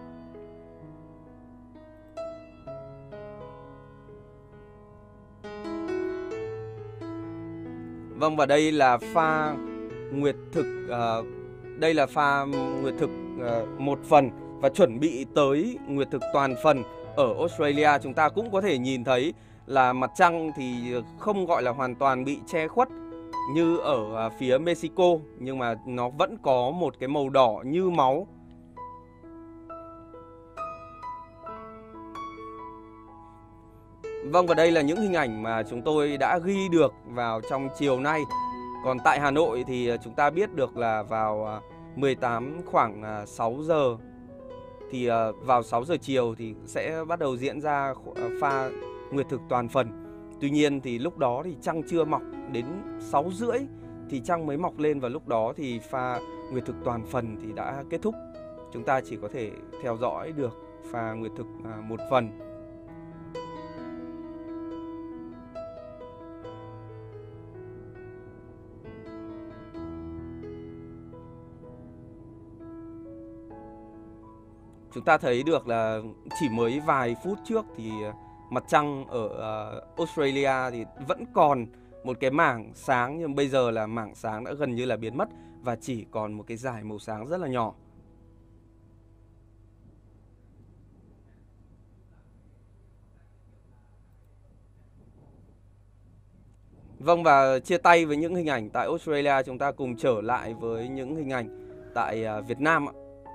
Vâng, và đây là pha nguyệt thực, uh, đây là pha nguyệt thực uh, một phần và chuẩn bị tới nguyệt thực toàn phần ở Australia. Chúng ta cũng có thể nhìn thấy là mặt trăng thì không gọi là hoàn toàn bị che khuất như ở phía Mexico, nhưng mà nó vẫn có một cái màu đỏ như máu. Vâng, và đây là những hình ảnh mà chúng tôi đã ghi được vào trong chiều nay. Còn tại Hà Nội thì chúng ta biết được là vào mười tám khoảng sáu giờ thì vào sáu giờ chiều thì sẽ bắt đầu diễn ra pha nguyệt thực toàn phần. Tuy nhiên thì lúc đó thì trăng chưa mọc, đến sáu rưỡi thì trăng mới mọc lên, và lúc đó thì pha nguyệt thực toàn phần thì đã kết thúc. Chúng ta chỉ có thể theo dõi được pha nguyệt thực một phần. Chúng ta thấy được là chỉ mới vài phút trước thì mặt trăng ở Australia thì vẫn còn một cái mảng sáng, nhưng bây giờ là mảng sáng đã gần như là biến mất và chỉ còn một cái dải màu sáng rất là nhỏ. Vâng, và chia tay với những hình ảnh tại Australia, chúng ta cùng trở lại với những hình ảnh tại Việt Nam ạ.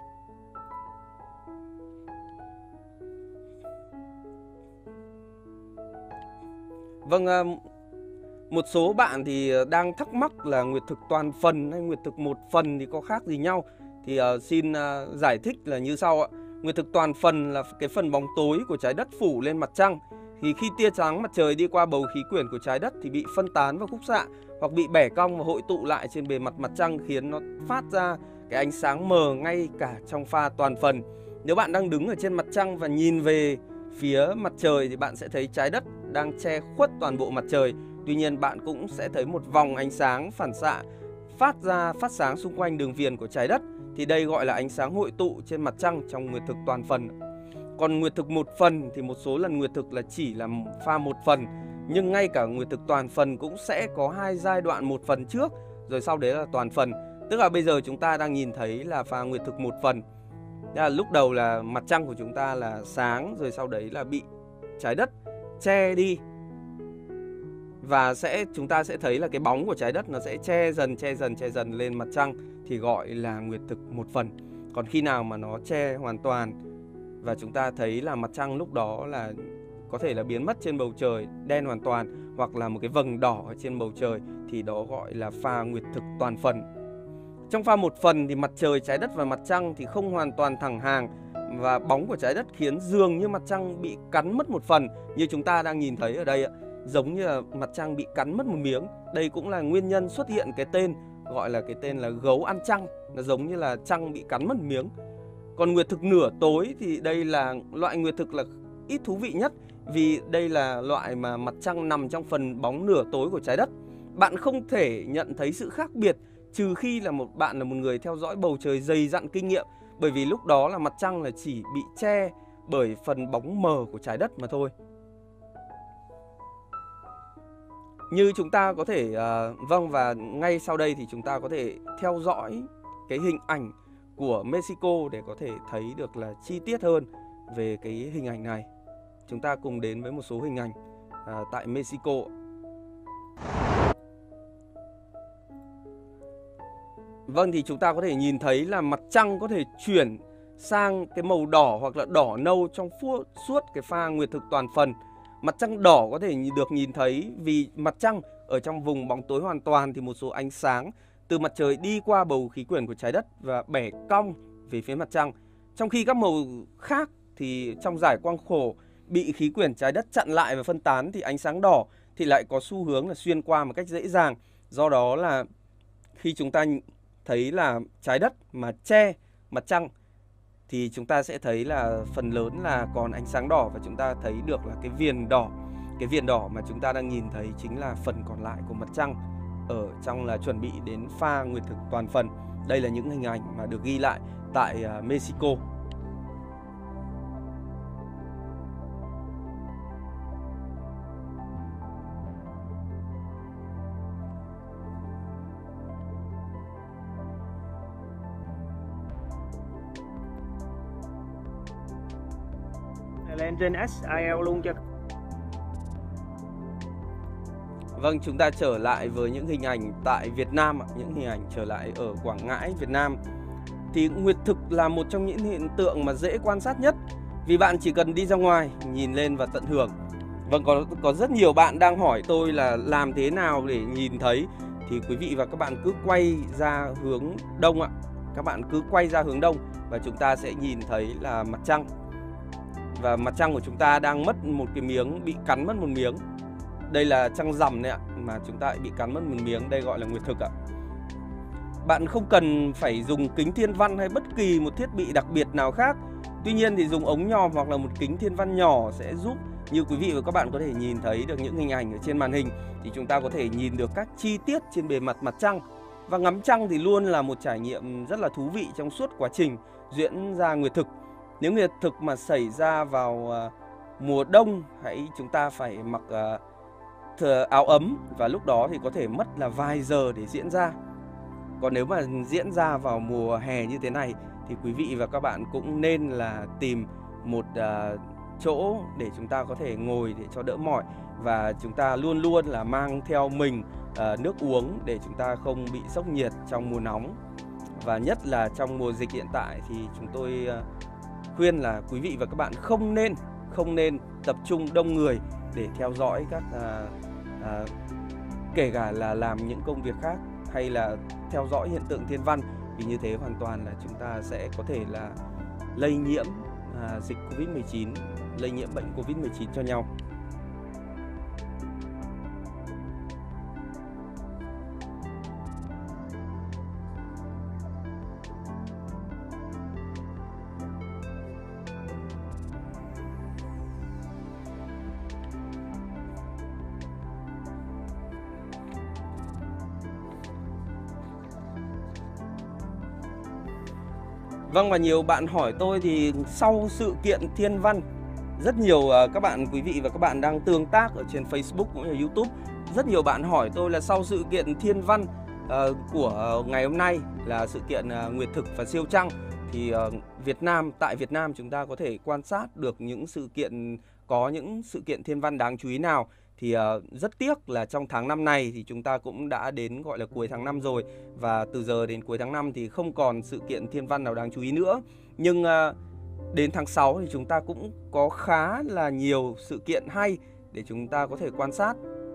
Vâng, một số bạn thì đang thắc mắc là nguyệt thực toàn phần hay nguyệt thực một phần thì có khác gì nhau. Thì uh, xin uh, giải thích là như sau ạ. Nguyệt thực toàn phần là cái phần bóng tối của trái đất phủ lên mặt trăng. Thì khi tia sáng mặt trời đi qua bầu khí quyển của trái đất thì bị phân tán vào khúc xạ hoặc bị bẻ cong và hội tụ lại trên bề mặt mặt trăng, khiến nó phát ra cái ánh sáng mờ ngay cả trong pha toàn phần. Nếu bạn đang đứng ở trên mặt trăng và nhìn về phía mặt trời thì bạn sẽ thấy trái đất đang che khuất toàn bộ mặt trời. Tuy nhiên bạn cũng sẽ thấy một vòng ánh sáng phản xạ phát ra phát sáng xung quanh đường viền của trái đất. Thì đây gọi là ánh sáng hội tụ trên mặt trăng trong nguyệt thực toàn phần. Còn nguyệt thực một phần thì một số lần nguyệt thực là chỉ là pha một phần, nhưng ngay cả nguyệt thực toàn phần cũng sẽ có hai giai đoạn, một phần trước rồi sau đấy là toàn phần. Tức là bây giờ chúng ta đang nhìn thấy là pha nguyệt thực một phần. Là lúc đầu là mặt trăng của chúng ta là sáng, rồi sau đấy là bị trái đất che đi. Và sẽ chúng ta sẽ thấy là cái bóng của trái đất nó sẽ che dần, che dần, che dần lên mặt trăng, thì gọi là nguyệt thực một phần. Còn khi nào mà nó che hoàn toàn và chúng ta thấy là mặt trăng lúc đó là có thể là biến mất trên bầu trời, đen hoàn toàn, hoặc là một cái vầng đỏ ở trên bầu trời, thì đó gọi là pha nguyệt thực toàn phần. Trong pha một phần thì mặt trời, trái đất và mặt trăng thì không hoàn toàn thẳng hàng, và bóng của trái đất khiến dường như mặt trăng bị cắn mất một phần, như chúng ta đang nhìn thấy ở đây ạ. Giống như là mặt trăng bị cắn mất một miếng. Đây cũng là nguyên nhân xuất hiện cái tên gọi là cái tên là gấu ăn trăng. Nó giống như là trăng bị cắn mất một miếng. Còn nguyệt thực nửa tối thì đây là loại nguyệt thực là ít thú vị nhất, vì đây là loại mà mặt trăng nằm trong phần bóng nửa tối của trái đất. Bạn không thể nhận thấy sự khác biệt trừ khi là một bạn là một người theo dõi bầu trời dày dặn kinh nghiệm, bởi vì lúc đó là mặt trăng là chỉ bị che bởi phần bóng mờ của trái đất mà thôi. Như chúng ta có thể uh, vâng, và ngay sau đây thì chúng ta có thể theo dõi cái hình ảnh của Mexico để có thể thấy được là chi tiết hơn về cái hình ảnh này. Chúng ta cùng đến với một số hình ảnh uh, tại Mexico. Vâng, thì chúng ta có thể nhìn thấy là mặt trăng có thể chuyển sang cái màu đỏ hoặc là đỏ nâu trong suốt cái pha nguyệt thực toàn phần. Mặt trăng đỏ có thể được nhìn thấy vì mặt trăng ở trong vùng bóng tối hoàn toàn thì một số ánh sáng từ mặt trời đi qua bầu khí quyển của trái đất và bẻ cong về phía mặt trăng. Trong khi các màu khác thì trong dải quang phổ bị khí quyển trái đất chặn lại và phân tán, thì ánh sáng đỏ thì lại có xu hướng là xuyên qua một cách dễ dàng. Do đó là khi chúng ta thấy là trái đất mà che mặt trăng thì chúng ta sẽ thấy là phần lớn là còn ánh sáng đỏ, và chúng ta thấy được là cái viền đỏ. Cái viền đỏ mà chúng ta đang nhìn thấy chính là phần còn lại của mặt trăng ở trong là chuẩn bị đến pha nguyệt thực toàn phần. Đây là những hình ảnh mà được ghi lại tại uh, Mexico. Lên trên ét i lờ luôn chưa? Vâng, chúng ta trở lại với những hình ảnh tại Việt Nam, những hình ảnh trở lại ở Quảng Ngãi, Việt Nam. Thì nguyệt thực là một trong những hiện tượng mà dễ quan sát nhất, vì bạn chỉ cần đi ra ngoài, nhìn lên và tận hưởng. Vâng, có, có rất nhiều bạn đang hỏi tôi là làm thế nào để nhìn thấy. Thì quý vị và các bạn cứ quay ra hướng đông ạ. Các bạn cứ quay ra hướng đông và chúng ta sẽ nhìn thấy là mặt trăng. Và mặt trăng của chúng ta đang mất một cái miếng, bị cắn mất một miếng. Đây là trăng rằm đấy ạ, mà chúng ta bị cắn mất một miếng, đây gọi là nguyệt thực ạ. Bạn không cần phải dùng kính thiên văn hay bất kỳ một thiết bị đặc biệt nào khác. Tuy nhiên thì dùng ống nhòm hoặc là một kính thiên văn nhỏ sẽ giúp như quý vị và các bạn có thể nhìn thấy được những hình ảnh ở trên màn hình. Thì chúng ta có thể nhìn được các chi tiết trên bề mặt mặt trăng. Và ngắm trăng thì luôn là một trải nghiệm rất là thú vị trong suốt quá trình diễn ra nguyệt thực. Nếu nguyệt thực mà xảy ra vào mùa đông, hãy chúng ta phải mặc áo ấm và lúc đó thì có thể mất là vài giờ để diễn ra. Còn nếu mà diễn ra vào mùa hè như thế này thì quý vị và các bạn cũng nên là tìm một uh, chỗ để chúng ta có thể ngồi để cho đỡ mỏi. Và chúng ta luôn luôn là mang theo mình uh, nước uống để chúng ta không bị sốc nhiệt trong mùa nóng. Và nhất là trong mùa dịch hiện tại thì chúng tôi uh, khuyên là quý vị và các bạn không nên không nên tập trung đông người để theo dõi các uh, uh, kể cả là làm những công việc khác hay là theo dõi hiện tượng thiên văn, vì như thế hoàn toàn là chúng ta sẽ có thể là lây nhiễm uh, dịch Covid mười chín, lây nhiễm bệnh Covid mười chín cho nhau. Vâng, và nhiều bạn hỏi tôi thì sau sự kiện thiên văn, rất nhiều uh, các bạn quý vị và các bạn đang tương tác ở trên Facebook cũng như YouTube. Rất nhiều bạn hỏi tôi là sau sự kiện thiên văn uh, của ngày hôm nay là sự kiện uh, nguyệt thực và siêu trăng thì uh, Việt Nam tại Việt Nam chúng ta có thể quan sát được những sự kiện, có những sự kiện thiên văn đáng chú ý nào. Thì uh, rất tiếc là trong tháng năm này thì chúng ta cũng đã đến gọi là cuối tháng năm rồi. Và từ giờ đến cuối tháng năm thì không còn sự kiện thiên văn nào đáng chú ý nữa. Nhưng uh, đến tháng sáu thì chúng ta cũng có khá là nhiều sự kiện hay để chúng ta có thể quan sát.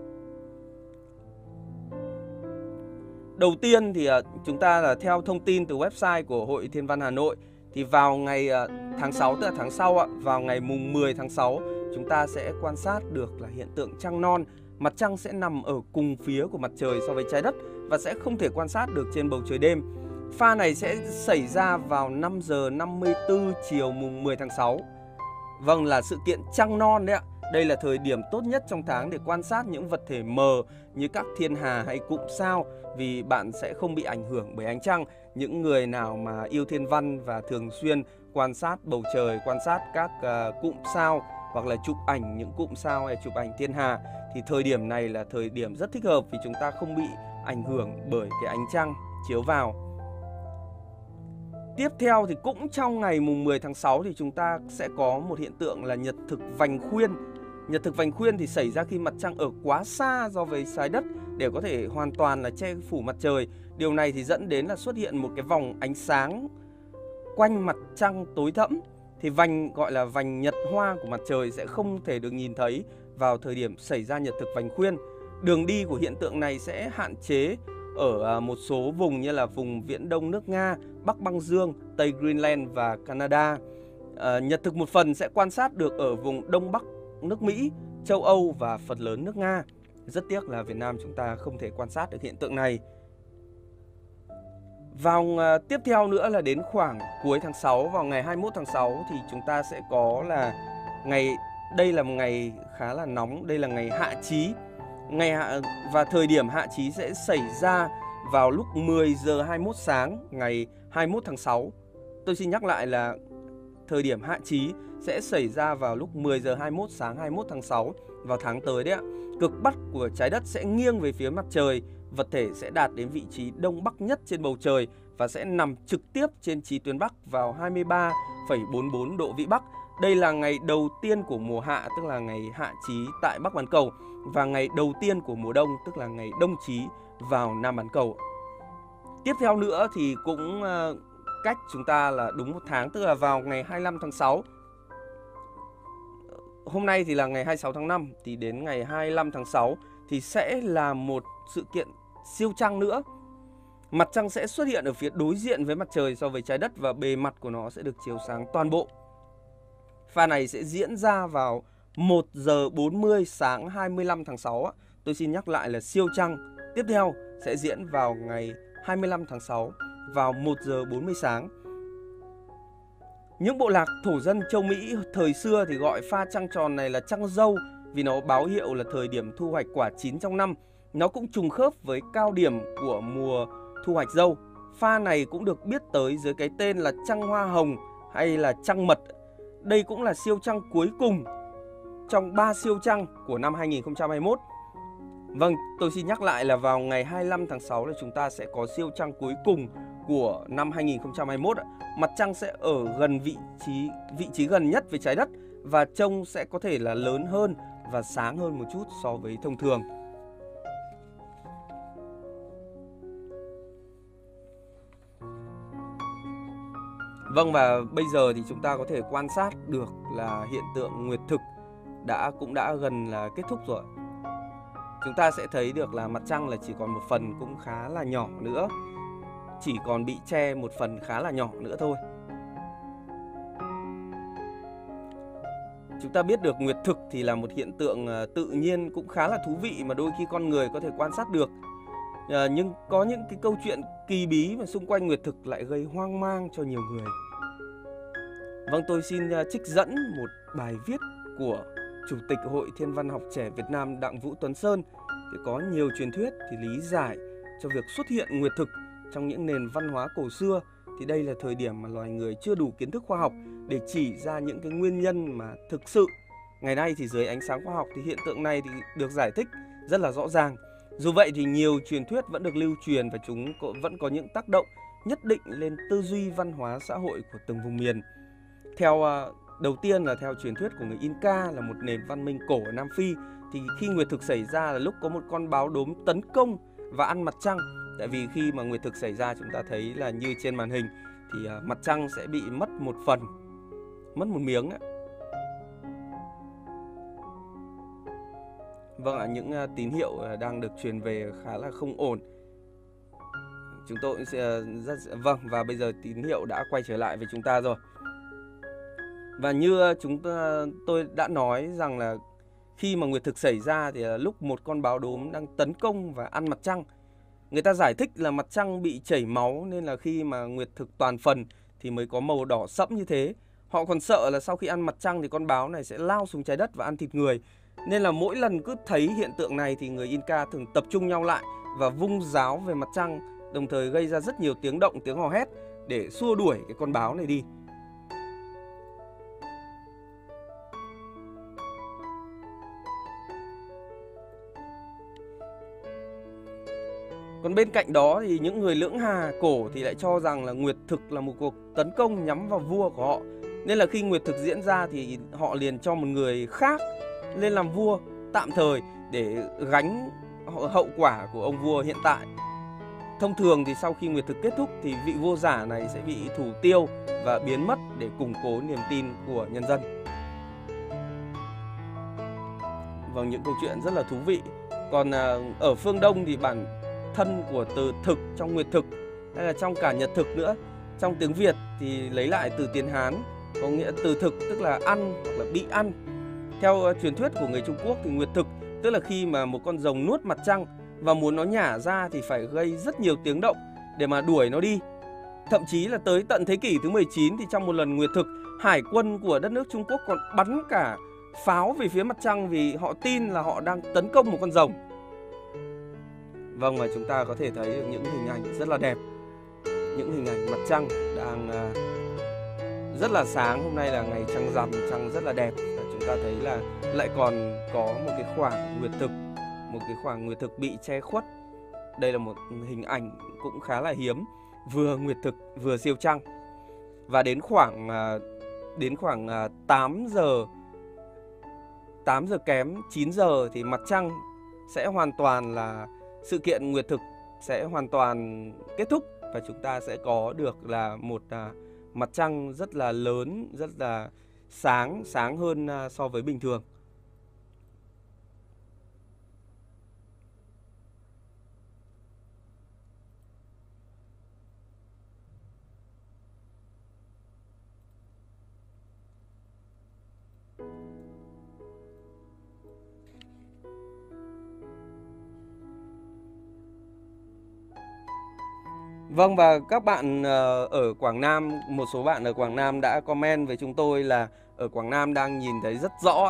Đầu tiên thì uh, chúng ta là theo thông tin từ website của Hội Thiên văn Hà Nội. Thì vào ngày uh, tháng sáu, tức là tháng sau ạ, vào ngày mùng mười tháng sáu chúng ta sẽ quan sát được là hiện tượng trăng non. Mặt trăng sẽ nằm ở cùng phía của mặt trời so với trái đất và sẽ không thể quan sát được trên bầu trời đêm. Pha này sẽ xảy ra vào năm giờ năm mươi tư chiều mùng mười tháng sáu. Vâng, là sự kiện trăng non đấy ạ. Đây là thời điểm tốt nhất trong tháng để quan sát những vật thể mờ như các thiên hà hay cụm sao, vì bạn sẽ không bị ảnh hưởng bởi ánh trăng. Những người nào mà yêu thiên văn và thường xuyên quan sát bầu trời, quan sát các uh, cụm sao hoặc là chụp ảnh những cụm sao hay chụp ảnh thiên hà thì thời điểm này là thời điểm rất thích hợp vì chúng ta không bị ảnh hưởng bởi cái ánh trăng chiếu vào. Tiếp theo thì cũng trong ngày mùng mười tháng sáu thì chúng ta sẽ có một hiện tượng là nhật thực vành khuyên. Nhật thực vành khuyên thì xảy ra khi mặt trăng ở quá xa so với trái đất để có thể hoàn toàn là che phủ mặt trời. Điều này thì dẫn đến là xuất hiện một cái vòng ánh sáng quanh mặt trăng tối thẫm. Thì vành gọi là vành nhật hoa của mặt trời sẽ không thể được nhìn thấy vào thời điểm xảy ra nhật thực vành khuyên. Đường đi của hiện tượng này sẽ hạn chế ở một số vùng như là vùng viễn đông nước Nga, Bắc Băng Dương, Tây Greenland và Canada. À, nhật thực một phần sẽ quan sát được ở vùng Đông Bắc nước Mỹ, châu Âu và phần lớn nước Nga. Rất tiếc là Việt Nam chúng ta không thể quan sát được hiện tượng này. Vào uh, tiếp theo nữa là đến khoảng cuối tháng sáu, vào ngày hai mươi mốt tháng sáu thì chúng ta sẽ có là ngày, đây là một ngày khá là nóng, đây là ngày hạ chí. Ngày hạ, và thời điểm hạ chí sẽ xảy ra vào lúc mười giờ hai mươi mốt sáng ngày hai mươi mốt tháng sáu. tôi xin nhắc lại là thời điểm hạ chí sẽ xảy ra vào lúc mười giờ hai mươi mốt sáng hai mươi mốt tháng sáu vào tháng tới đấy ạ. Cực bắc của trái đất sẽ nghiêng về phía mặt trời, vật thể sẽ đạt đến vị trí đông bắc nhất trên bầu trời và sẽ nằm trực tiếp trên chí tuyến bắc vào hai mươi ba phẩy bốn mươi bốn độ vĩ bắc. Đây là ngày đầu tiên của mùa hạ, tức là ngày hạ chí tại Bắc bán cầu, và ngày đầu tiên của mùa đông, tức là ngày đông chí vào Nam bán cầu. Tiếp theo nữa thì cũng cách chúng ta là đúng một tháng, tức là vào ngày hai mươi lăm tháng sáu. Hôm nay thì là ngày hai mươi sáu tháng năm, thì đến ngày hai mươi lăm tháng sáu thì sẽ là một sự kiện siêu trăng nữa. Mặt trăng sẽ xuất hiện ở phía đối diện với mặt trời so với trái đất và bề mặt của nó sẽ được chiếu sáng toàn bộ. Pha này sẽ diễn ra vào một giờ bốn mươi sáng hai mươi lăm tháng sáu. Tôi xin nhắc lại là siêu trăng tiếp theo sẽ diễn vào ngày hai mươi lăm tháng sáu vào một giờ bốn mươi sáng. Những bộ lạc thổ dân châu Mỹ thời xưa thì gọi pha trăng tròn này là trăng dâu vì nó báo hiệu là thời điểm thu hoạch quả chín trong năm. Nó cũng trùng khớp với cao điểm của mùa thu hoạch dâu. Pha này cũng được biết tới dưới cái tên là trăng hoa hồng hay là trăng mật. Đây cũng là siêu trăng cuối cùng trong ba siêu trăng của năm hai nghìn không trăm hai mươi mốt. Vâng, tôi xin nhắc lại là vào ngày hai mươi lăm tháng sáu là chúng ta sẽ có siêu trăng cuối cùng của năm hai nghìn không trăm hai mươi mốt. Mặt trăng sẽ ở gần vị trí vị trí gần nhất với trái đất và trông sẽ có thể là lớn hơn và sáng hơn một chút so với thông thường. Vâng, và bây giờ thì chúng ta có thể quan sát được là hiện tượng nguyệt thực đã cũng đã gần là kết thúc rồi. Chúng ta sẽ thấy được là mặt trăng là chỉ còn một phần cũng khá là nhỏ nữa, chỉ còn bị che một phần khá là nhỏ nữa thôi. Chúng ta biết được nguyệt thực thì là một hiện tượng tự nhiên cũng khá là thú vị mà đôi khi con người có thể quan sát được. À, nhưng có những cái câu chuyện kỳ bí mà xung quanh nguyệt thực lại gây hoang mang cho nhiều người. Vâng, tôi xin trích dẫn một bài viết của Chủ tịch Hội Thiên văn học trẻ Việt Nam Đặng Vũ Tuấn Sơn. Thì có nhiều truyền thuyết thì lý giải cho việc xuất hiện nguyệt thực trong những nền văn hóa cổ xưa. Thì đây là thời điểm mà loài người chưa đủ kiến thức khoa học để chỉ ra những cái nguyên nhân mà thực sự. Ngày nay thì dưới ánh sáng khoa học thì hiện tượng này thì được giải thích rất là rõ ràng. Dù vậy thì nhiều truyền thuyết vẫn được lưu truyền và chúng vẫn có những tác động nhất định lên tư duy văn hóa xã hội của từng vùng miền. Theo đầu tiên là theo truyền thuyết của người Inca, là một nền văn minh cổ ở Nam Phi, thì khi nguyệt thực xảy ra là lúc có một con báo đốm tấn công và ăn mặt trăng. Tại vì khi mà nguyệt thực xảy ra chúng ta thấy là như trên màn hình thì mặt trăng sẽ bị mất một phần, mất một miếng ấy. Vâng ạ, những tín hiệu đang được truyền về khá là không ổn. Chúng tôi sẽ rất vâng và bây giờ tín hiệu đã quay trở lại với chúng ta rồi. Và như chúng ta, tôi đã nói rằng là khi mà nguyệt thực xảy ra thì là lúc một con báo đốm đang tấn công và ăn mặt trăng. Người ta giải thích là mặt trăng bị chảy máu nên là khi mà nguyệt thực toàn phần thì mới có màu đỏ sẫm như thế. Họ còn sợ là sau khi ăn mặt trăng thì con báo này sẽ lao xuống trái đất và ăn thịt người. Nên là mỗi lần cứ thấy hiện tượng này thì người Inca thường tập trung nhau lại và vung giáo về mặt trăng, đồng thời gây ra rất nhiều tiếng động, tiếng hò hét để xua đuổi cái con báo này đi. Còn bên cạnh đó thì những người Lưỡng Hà cổ thì lại cho rằng là nguyệt thực là một cuộc tấn công nhắm vào vua của họ. Nên là khi nguyệt thực diễn ra thì họ liền cho một người khác lên làm vua tạm thời để gánh hậu quả của ông vua hiện tại. Thông thường thì sau khi nguyệt thực kết thúc thì vị vua giả này sẽ bị thủ tiêu và biến mất để củng cố niềm tin của nhân dân. Vâng, những câu chuyện rất là thú vị. Còn ở phương Đông thì bản thân của từ thực trong nguyệt thực hay là trong cả nhật thực nữa, trong tiếng Việt thì lấy lại từ tiếng Hán, có nghĩa từ thực tức là ăn hoặc là bị ăn. Theo truyền thuyết của người Trung Quốc thì nguyệt thực tức là khi mà một con rồng nuốt mặt trăng và muốn nó nhả ra thì phải gây rất nhiều tiếng động để mà đuổi nó đi. Thậm chí là tới tận thế kỷ thứ mười chín thì trong một lần nguyệt thực, hải quân của đất nước Trung Quốc còn bắn cả pháo về phía mặt trăng vì họ tin là họ đang tấn công một con rồng. Vâng, và chúng ta có thể thấy được những hình ảnh rất là đẹp, những hình ảnh mặt trăng đang rất là sáng. Hôm nay là ngày trăng rằm, trăng rất là đẹp. Và chúng ta thấy là lại còn có một cái khoảng nguyệt thực, một cái khoảng nguyệt thực bị che khuất. Đây là một hình ảnh cũng khá là hiếm, vừa nguyệt thực vừa siêu trăng. Và đến khoảng đến khoảng tám giờ tám giờ kém chín giờ thì mặt trăng sẽ hoàn toàn là sự kiện nguyệt thực sẽ hoàn toàn kết thúc, và chúng ta sẽ có được là một à, mặt trăng rất là lớn, rất là sáng, sáng hơn à, so với bình thường. Vâng, và các bạn ở Quảng Nam, một số bạn ở Quảng Nam đã comment với chúng tôi là ở Quảng Nam đang nhìn thấy rất rõ.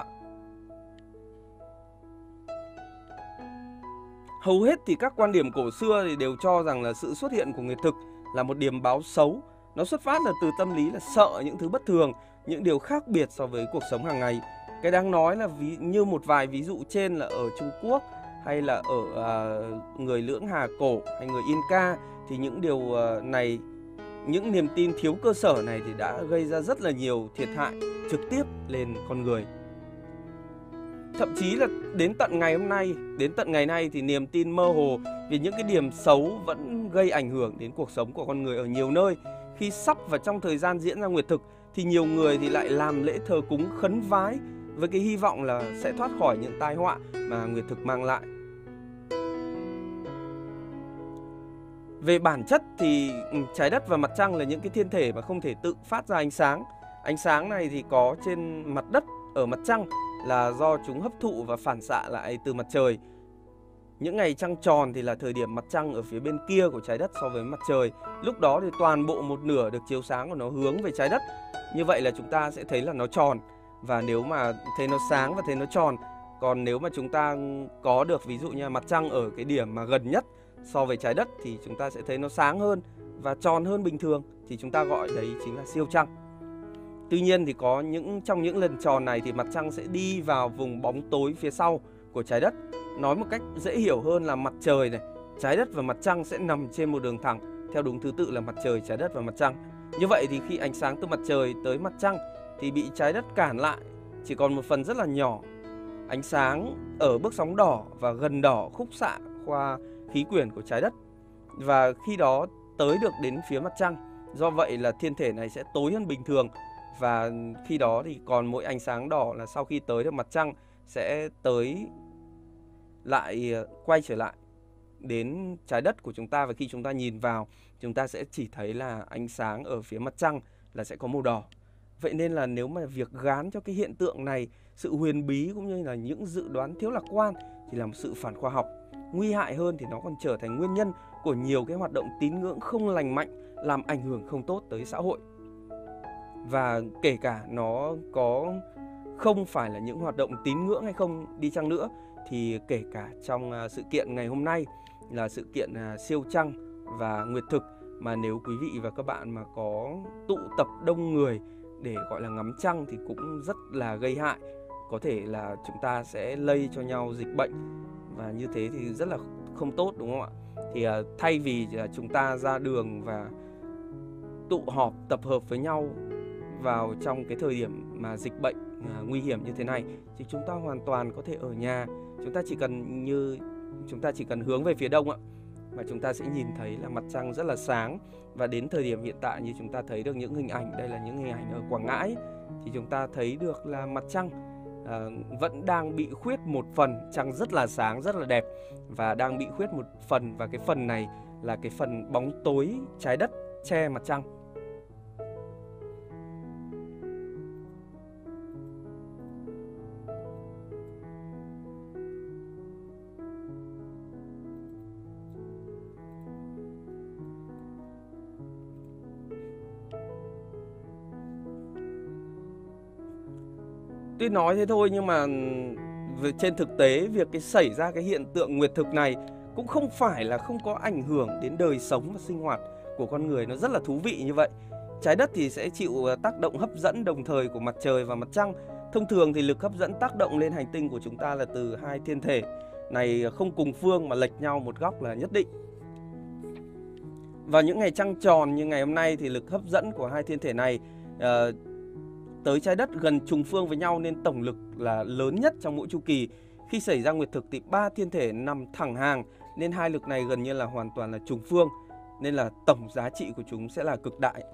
Hầu hết thì các quan điểm cổ xưa thì đều cho rằng là sự xuất hiện của nguyệt thực là một điềm báo xấu. Nó xuất phát là từ tâm lý là sợ những thứ bất thường, những điều khác biệt so với cuộc sống hàng ngày. Cái đáng nói là ví, như một vài ví dụ trên là ở Trung Quốc hay là ở uh, người Lưỡng Hà cổ hay người Inca, thì những điều uh, này, những niềm tin thiếu cơ sở này thì đã gây ra rất là nhiều thiệt hại trực tiếp lên con người. Thậm chí là đến tận ngày hôm nay, đến tận ngày nay thì niềm tin mơ hồ vì những cái điểm xấu vẫn gây ảnh hưởng đến cuộc sống của con người ở nhiều nơi. Khi sắp và trong thời gian diễn ra nguyệt thực thì nhiều người thì lại làm lễ thờ cúng khấn vái với cái hy vọng là sẽ thoát khỏi những tai họa mà nguyệt thực mang lại. Về bản chất thì trái đất và mặt trăng là những cái thiên thể mà không thể tự phát ra ánh sáng. Ánh sáng này thì có trên mặt đất ở mặt trăng là do chúng hấp thụ và phản xạ lại từ mặt trời. Những ngày trăng tròn thì là thời điểm mặt trăng ở phía bên kia của trái đất so với mặt trời. Lúc đó thì toàn bộ một nửa được chiếu sáng của nó hướng về trái đất. Như vậy là chúng ta sẽ thấy là nó tròn. Và nếu mà thấy nó sáng và thấy nó tròn. Còn nếu mà chúng ta có được ví dụ như mặt trăng ở cái điểm mà gần nhất so với trái đất thì chúng ta sẽ thấy nó sáng hơn và tròn hơn bình thường, thì chúng ta gọi đấy chính là siêu trăng. Tuy nhiên thì có những trong những lần tròn này thì mặt trăng sẽ đi vào vùng bóng tối phía sau của trái đất. Nói một cách dễ hiểu hơn là mặt trời này, trái đất và mặt trăng sẽ nằm trên một đường thẳng theo đúng thứ tự là mặt trời, trái đất và mặt trăng. Như vậy thì khi ánh sáng từ mặt trời tới mặt trăng thì bị trái đất cản lại, chỉ còn một phần rất là nhỏ. Ánh sáng ở bước sóng đỏ và gần đỏ khúc xạ qua khí quyển của trái đất, và khi đó tới được đến phía mặt trăng. Do vậy là thiên thể này sẽ tối hơn bình thường, và khi đó thì còn mỗi ánh sáng đỏ là sau khi tới được mặt trăng sẽ tới lại quay trở lại đến trái đất của chúng ta, và khi chúng ta nhìn vào chúng ta sẽ chỉ thấy là ánh sáng ở phía mặt trăng là sẽ có màu đỏ. Vậy nên là nếu mà việc gán cho cái hiện tượng này sự huyền bí cũng như là những dự đoán thiếu lạc quan thì là một sự phản khoa học. Nguy hại hơn thì nó còn trở thành nguyên nhân của nhiều cái hoạt động tín ngưỡng không lành mạnh, làm ảnh hưởng không tốt tới xã hội. Và kể cả nó có không phải là những hoạt động tín ngưỡng hay không đi chăng nữa, thì kể cả trong sự kiện ngày hôm nay là sự kiện siêu trăng và nguyệt thực, mà nếu quý vị và các bạn mà có tụ tập đông người để gọi là ngắm trăng thì cũng rất là gây hại. Có thể là chúng ta sẽ lây cho nhau dịch bệnh, và như thế thì rất là không tốt, đúng không ạ? Thì uh, thay vì uh, chúng ta ra đường và tụ họp tập hợp với nhau vào trong cái thời điểm mà dịch bệnh uh, nguy hiểm như thế này, thì chúng ta hoàn toàn có thể ở nhà. Chúng ta chỉ cần như chúng ta chỉ cần hướng về phía đông ạ, mà chúng ta sẽ nhìn thấy là mặt trăng rất là sáng. Và đến thời điểm hiện tại như chúng ta thấy được những hình ảnh, đây là những hình ảnh ở Quảng Ngãi, thì chúng ta thấy được là mặt trăng à, vẫn đang bị khuyết một phần. Trăng rất là sáng, rất là đẹp, và đang bị khuyết một phần, và cái phần này là cái phần bóng tối trái đất che mặt trăng. Tuy nói thế thôi nhưng mà trên thực tế việc cái xảy ra cái hiện tượng nguyệt thực này cũng không phải là không có ảnh hưởng đến đời sống và sinh hoạt của con người. Nó rất là thú vị như vậy. Trái đất thì sẽ chịu tác động hấp dẫn đồng thời của mặt trời và mặt trăng. Thông thường thì lực hấp dẫn tác động lên hành tinh của chúng ta là từ hai thiên thể này không cùng phương mà lệch nhau một góc là nhất định. Vào những ngày trăng tròn như ngày hôm nay thì lực hấp dẫn của hai thiên thể này uh, tới trái đất gần trùng phương với nhau nên tổng lực là lớn nhất trong mỗi chu kỳ. Khi xảy ra nguyệt thực thì ba thiên thể nằm thẳng hàng nên hai lực này gần như là hoàn toàn là trùng phương, nên là tổng giá trị của chúng sẽ là cực đại.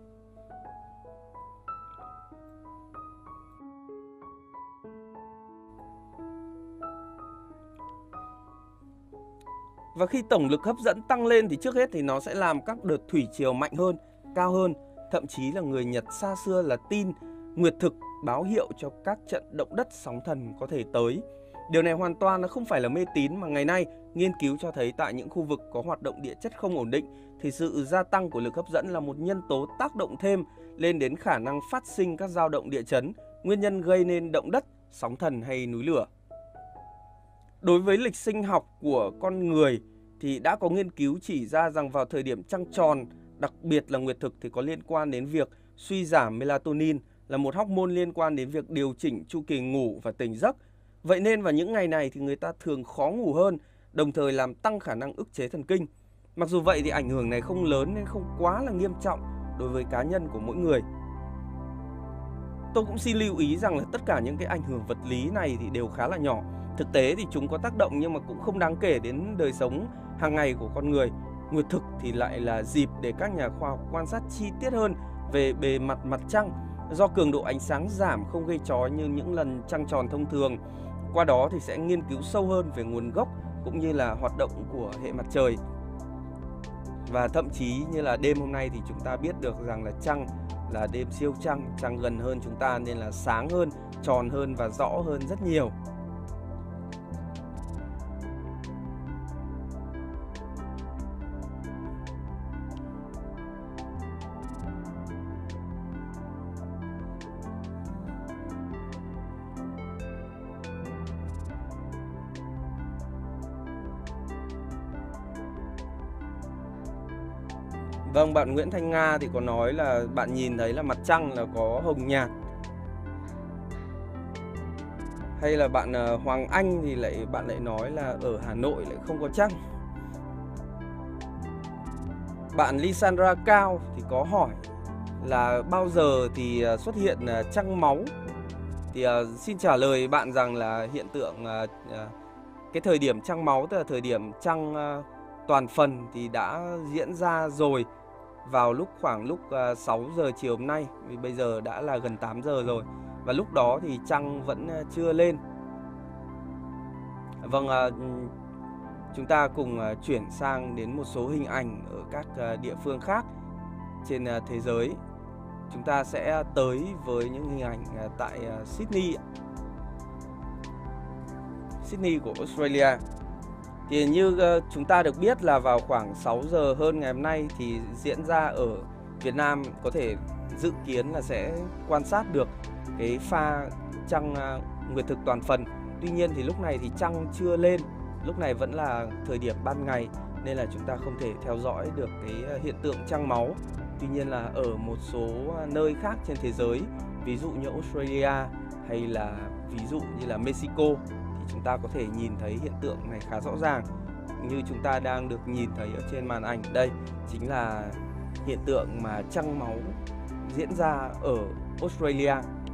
Và khi tổng lực hấp dẫn tăng lên thì trước hết thì nó sẽ làm các đợt thủy triều mạnh hơn, cao hơn. Thậm chí là người Nhật xa xưa là tin nguyệt thực báo hiệu cho các trận động đất sóng thần có thể tới. Điều này hoàn toàn là không phải là mê tín, mà ngày nay nghiên cứu cho thấy tại những khu vực có hoạt động địa chất không ổn định thì sự gia tăng của lực hấp dẫn là một nhân tố tác động thêm lên đến khả năng phát sinh các dao động địa chấn, nguyên nhân gây nên động đất, sóng thần hay núi lửa. Đối với lịch sinh học của con người thì đã có nghiên cứu chỉ ra rằng vào thời điểm trăng tròn, đặc biệt là nguyệt thực thì có liên quan đến việc suy giảm melatonin, là một hormone liên quan đến việc điều chỉnh chu kỳ ngủ và tỉnh giấc. Vậy nên vào những ngày này thì người ta thường khó ngủ hơn, đồng thời làm tăng khả năng ức chế thần kinh. Mặc dù vậy thì ảnh hưởng này không lớn nên không quá là nghiêm trọng đối với cá nhân của mỗi người. Tôi cũng xin lưu ý rằng là tất cả những cái ảnh hưởng vật lý này thì đều khá là nhỏ. Thực tế thì chúng có tác động nhưng mà cũng không đáng kể đến đời sống hàng ngày của con người. Nguyệt thực thì lại là dịp để các nhà khoa học quan sát chi tiết hơn về bề mặt mặt trăng. Do cường độ ánh sáng giảm không gây chói như những lần trăng tròn thông thường, qua đó thì sẽ nghiên cứu sâu hơn về nguồn gốc cũng như là hoạt động của hệ mặt trời. Và thậm chí như là đêm hôm nay thì chúng ta biết được rằng là trăng là đêm siêu trăng, trăng gần hơn chúng ta nên là sáng hơn, tròn hơn và rõ hơn rất nhiều. Vâng, bạn Nguyễn Thanh Nga thì có nói là bạn nhìn thấy là mặt trăng là có hồng nhạt. Hay là bạn Hoàng Anh thì lại bạn lại nói là ở Hà Nội lại không có trăng. Bạn Lisandra Cao thì có hỏi là bao giờ thì xuất hiện trăng máu. Thì uh, xin trả lời bạn rằng là hiện tượng uh, uh, cái thời điểm trăng máu, tức là thời điểm trăng uh, toàn phần thì đã diễn ra rồi vào lúc khoảng lúc uh, sáu giờ chiều hôm nay, vì bây giờ đã là gần tám giờ rồi. Và lúc đó thì trăng vẫn uh, chưa lên. Vâng, uh, chúng ta cùng uh, chuyển sang đến một số hình ảnh ở các uh, địa phương khác trên uh, thế giới. Chúng ta sẽ tới với những hình ảnh uh, tại uh, Sydney. Sydney của Australia. Thì như uh, chúng ta được biết là vào khoảng sáu giờ hơn ngày hôm nay thì diễn ra ở Việt Nam, có thể dự kiến là sẽ quan sát được cái pha trăng uh, nguyệt thực toàn phần. Tuy nhiên thì lúc này thì trăng chưa lên, lúc này vẫn là thời điểm ban ngày nên là chúng ta không thể theo dõi được cái hiện tượng trăng máu. Tuy nhiên là ở một số nơi khác trên thế giới, ví dụ như Australia hay là ví dụ như là Mexico, thì chúng ta có thể nhìn thấy hiện tượng này khá rõ ràng. Như chúng ta đang được nhìn thấy ở trên màn ảnh đây, chính là hiện tượng mà trăng máu diễn ra ở Australia.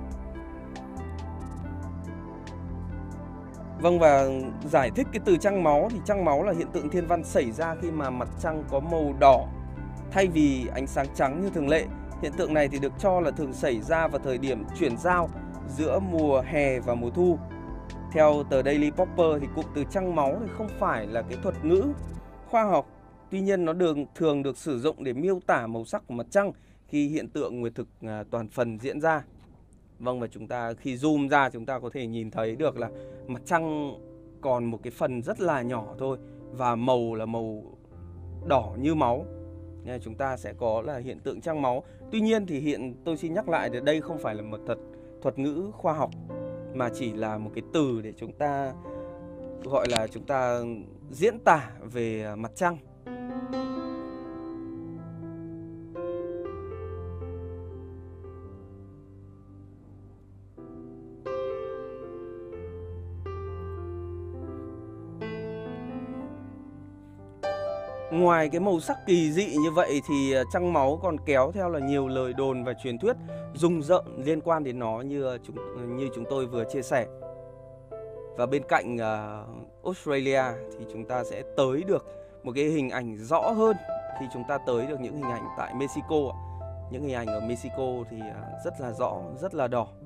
Vâng, và giải thích cái từ trăng máu thì trăng máu là hiện tượng thiên văn xảy ra khi mà mặt trăng có màu đỏ thay vì ánh sáng trắng như thường lệ. Hiện tượng này thì được cho là thường xảy ra vào thời điểm chuyển giao giữa mùa hè và mùa thu. Theo tờ Daily Popper thì cụm từ trăng máu thì không phải là cái thuật ngữ khoa học. Tuy nhiên nó được, thường được sử dụng để miêu tả màu sắc của mặt trăng khi hiện tượng nguyệt thực toàn phần diễn ra. Vâng, và chúng ta khi zoom ra chúng ta có thể nhìn thấy được là mặt trăng còn một cái phần rất là nhỏ thôi, và màu là màu đỏ như máu. Nên chúng ta sẽ có là hiện tượng trăng máu. Tuy nhiên thì hiện tôi xin nhắc lại là đây không phải là một thuật, thuật ngữ khoa học, mà chỉ là một cái từ để chúng ta gọi là chúng ta diễn tả về mặt trăng. Ngoài cái màu sắc kỳ dị như vậy thì trăng máu còn kéo theo là nhiều lời đồn và truyền thuyết rùng rợn liên quan đến nó như chúng như chúng tôi vừa chia sẻ. Và bên cạnh uh, Australia thì chúng ta sẽ tới được một cái hình ảnh rõ hơn khi chúng ta tới được những hình ảnh tại Mexico. Những hình ảnh ở Mexico thì uh, rất là rõ, rất là đỏ.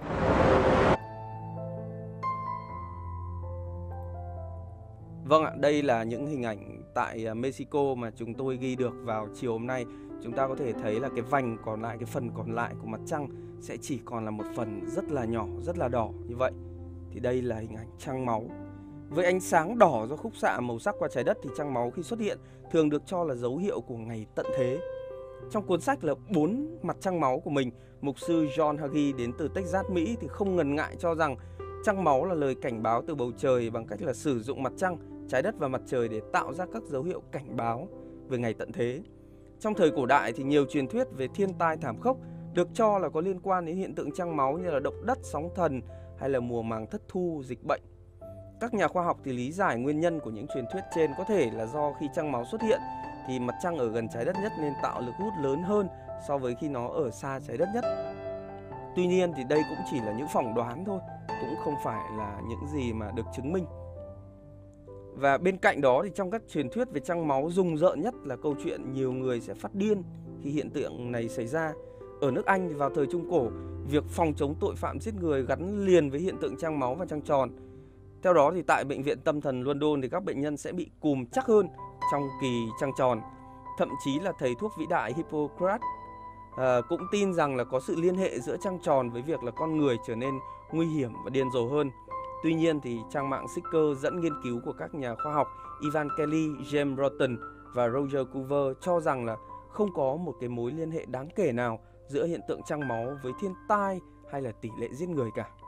Vâng ạ, đây là những hình ảnh tại Mexico mà chúng tôi ghi được vào chiều hôm nay. Chúng ta có thể thấy là cái vành còn lại, cái phần còn lại của mặt trăng sẽ chỉ còn là một phần rất là nhỏ, rất là đỏ như vậy. Thì đây là hình ảnh trăng máu. Với ánh sáng đỏ do khúc xạ màu sắc qua trái đất thì trăng máu khi xuất hiện thường được cho là dấu hiệu của ngày tận thế. Trong cuốn sách là bốn mặt trăng máu của mình, mục sư John Hagee đến từ Texas, Mỹ thì không ngần ngại cho rằng trăng máu là lời cảnh báo từ bầu trời bằng cách là sử dụng mặt trăng, trái đất và mặt trời để tạo ra các dấu hiệu cảnh báo về ngày tận thế. Trong thời cổ đại thì nhiều truyền thuyết về thiên tai thảm khốc được cho là có liên quan đến hiện tượng trăng máu như là động đất, sóng thần hay là mùa màng thất thu, dịch bệnh. Các nhà khoa học thì lý giải nguyên nhân của những truyền thuyết trên có thể là do khi trăng máu xuất hiện thì mặt trăng ở gần trái đất nhất nên tạo lực hút lớn hơn so với khi nó ở xa trái đất nhất. Tuy nhiên thì đây cũng chỉ là những phỏng đoán thôi, cũng không phải là những gì mà được chứng minh. Và bên cạnh đó thì trong các truyền thuyết về trăng máu rùng rợn nhất là câu chuyện nhiều người sẽ phát điên khi hiện tượng này xảy ra. Ở nước Anh thì vào thời Trung Cổ, việc phòng chống tội phạm giết người gắn liền với hiện tượng trăng máu và trăng tròn. Theo đó thì tại bệnh viện tâm thần London thì các bệnh nhân sẽ bị cùm chắc hơn trong kỳ trăng tròn. Thậm chí là thầy thuốc vĩ đại Hippocrates à, cũng tin rằng là có sự liên hệ giữa trăng tròn với việc là con người trở nên nguy hiểm và điên rồ hơn. Tuy nhiên thì trang mạng Seeker dẫn nghiên cứu của các nhà khoa học Ivan Kelly, James Broughton và Roger Coover cho rằng là không có một cái mối liên hệ đáng kể nào giữa hiện tượng trăng máu với thiên tai hay là tỷ lệ giết người cả.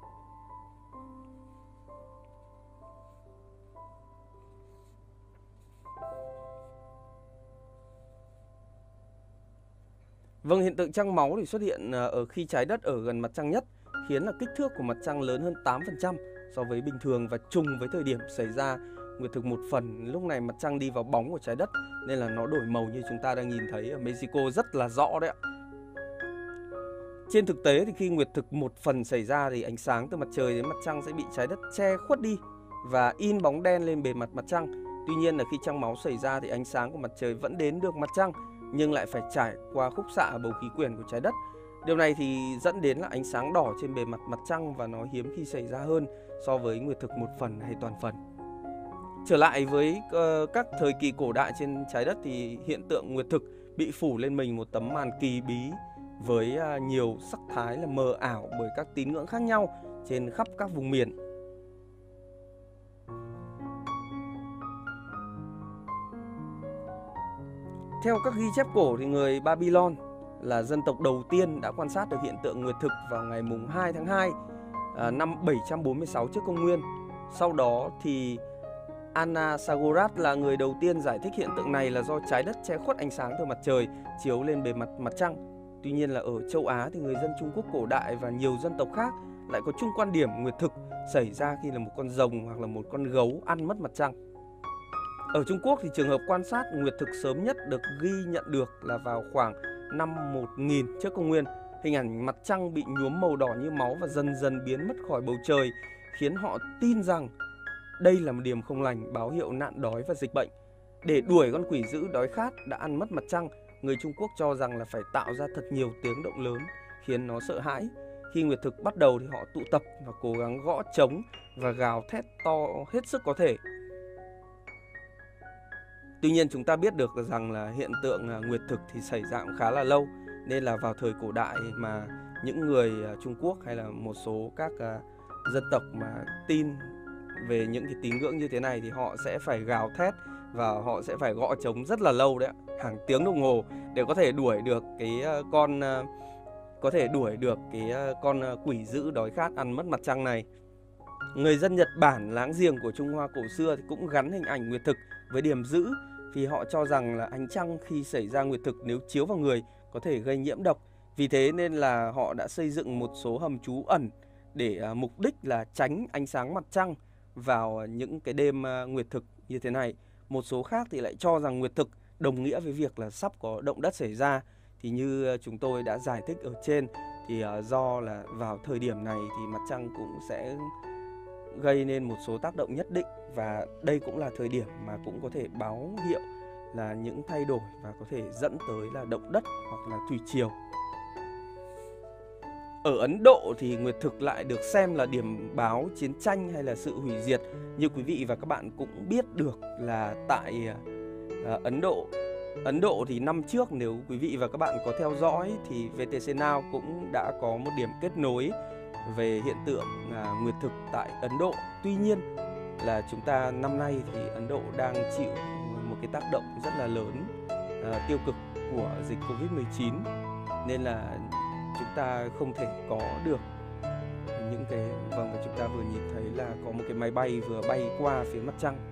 Vâng, hiện tượng trăng máu thì xuất hiện ở khi trái đất ở gần mặt trăng nhất, khiến là kích thước của mặt trăng lớn hơn tám phần trăm so với bình thường và trùng với thời điểm xảy ra nguyệt thực một phần. Lúc này mặt trăng đi vào bóng của trái đất nên là nó đổi màu như chúng ta đang nhìn thấy ở Mexico rất là rõ đấy ạ. Trên thực tế thì khi nguyệt thực một phần xảy ra thì ánh sáng từ mặt trời đến mặt trăng sẽ bị trái đất che khuất đi và in bóng đen lên bề mặt mặt trăng. Tuy nhiên là khi trăng máu xảy ra thì ánh sáng của mặt trời vẫn đến được mặt trăng nhưng lại phải trải qua khúc xạ bầu khí quyển của trái đất. Điều này thì dẫn đến là ánh sáng đỏ trên bề mặt mặt trăng và nó hiếm khi xảy ra hơn so với nguyệt thực một phần hay toàn phần. Trở lại với uh, các thời kỳ cổ đại trên trái đất thì hiện tượng nguyệt thực bị phủ lên mình một tấm màn kỳ bí với uh, nhiều sắc thái là mờ ảo bởi các tín ngưỡng khác nhau trên khắp các vùng miền. Theo các ghi chép cổ thì người Babylon là dân tộc đầu tiên đã quan sát được hiện tượng nguyệt thực vào ngày mùng hai tháng hai à, năm bảy trăm bốn mươi sáu trước công nguyên. Sau đó thì Anaxagoras là người đầu tiên giải thích hiện tượng này là do trái đất che khuất ánh sáng từ mặt trời chiếu lên bề mặt mặt trăng. Tuy nhiên là ở châu Á thì người dân Trung Quốc cổ đại và nhiều dân tộc khác lại có chung quan điểm nguyệt thực xảy ra khi là một con rồng hoặc là một con gấu ăn mất mặt trăng. Ở Trung Quốc thì trường hợp quan sát nguyệt thực sớm nhất được ghi nhận được là vào khoảng năm một nghìn trước công nguyên. Hình ảnh mặt trăng bị nhuốm màu đỏ như máu và dần dần biến mất khỏi bầu trời, khiến họ tin rằng đây là một điểm không lành, báo hiệu nạn đói và dịch bệnh. Để đuổi con quỷ dữ đói khát đã ăn mất mặt trăng, người Trung Quốc cho rằng là phải tạo ra thật nhiều tiếng động lớn, khiến nó sợ hãi. Khi nguyệt thực bắt đầu thì họ tụ tập và cố gắng gõ trống và gào thét to hết sức có thể. Tuy nhiên chúng ta biết được rằng là hiện tượng nguyệt thực thì xảy ra cũng khá là lâu, nên là vào thời cổ đại mà những người Trung Quốc hay là một số các dân tộc mà tin về những cái tín ngưỡng như thế này thì họ sẽ phải gào thét và họ sẽ phải gõ trống rất là lâu đấy ạ, hàng tiếng đồng hồ để có thể đuổi được cái con có thể đuổi được cái con quỷ dữ đói khát ăn mất mặt trăng này. Người dân Nhật Bản láng giềng của Trung Hoa cổ xưa thì cũng gắn hình ảnh nguyệt thực với điểm dữ, vì họ cho rằng là ánh trăng khi xảy ra nguyệt thực nếu chiếu vào người có thể gây nhiễm độc. Vì thế nên là họ đã xây dựng một số hầm trú ẩn để uh, mục đích là tránh ánh sáng mặt trăng vào những cái đêm uh, nguyệt thực như thế này. Một số khác thì lại cho rằng nguyệt thực đồng nghĩa với việc là sắp có động đất xảy ra. Thì như chúng tôi đã giải thích ở trên, thì uh, do là vào thời điểm này thì mặt trăng cũng sẽ gây nên một số tác động nhất định, và đây cũng là thời điểm mà cũng có thể báo hiệu là những thay đổi và có thể dẫn tới là động đất hoặc là thủy triều. Ở Ấn Độ thì nguyệt thực lại được xem là điểm báo chiến tranh hay là sự hủy diệt. Như quý vị và các bạn cũng biết được là tại uh, Ấn Độ Ấn Độ thì năm trước, nếu quý vị và các bạn có theo dõi thì vê tê xê Now cũng đã có một điểm kết nối về hiện tượng uh, nguyệt thực tại Ấn Độ. Tuy nhiên là chúng ta năm nay thì Ấn Độ đang chịu một cái tác động rất là lớn uh, tiêu cực của dịch Covid mười chín, nên là chúng ta không thể có được những cái vâng và chúng ta vừa nhìn thấy là có một cái máy bay vừa bay qua phía mặt trăng,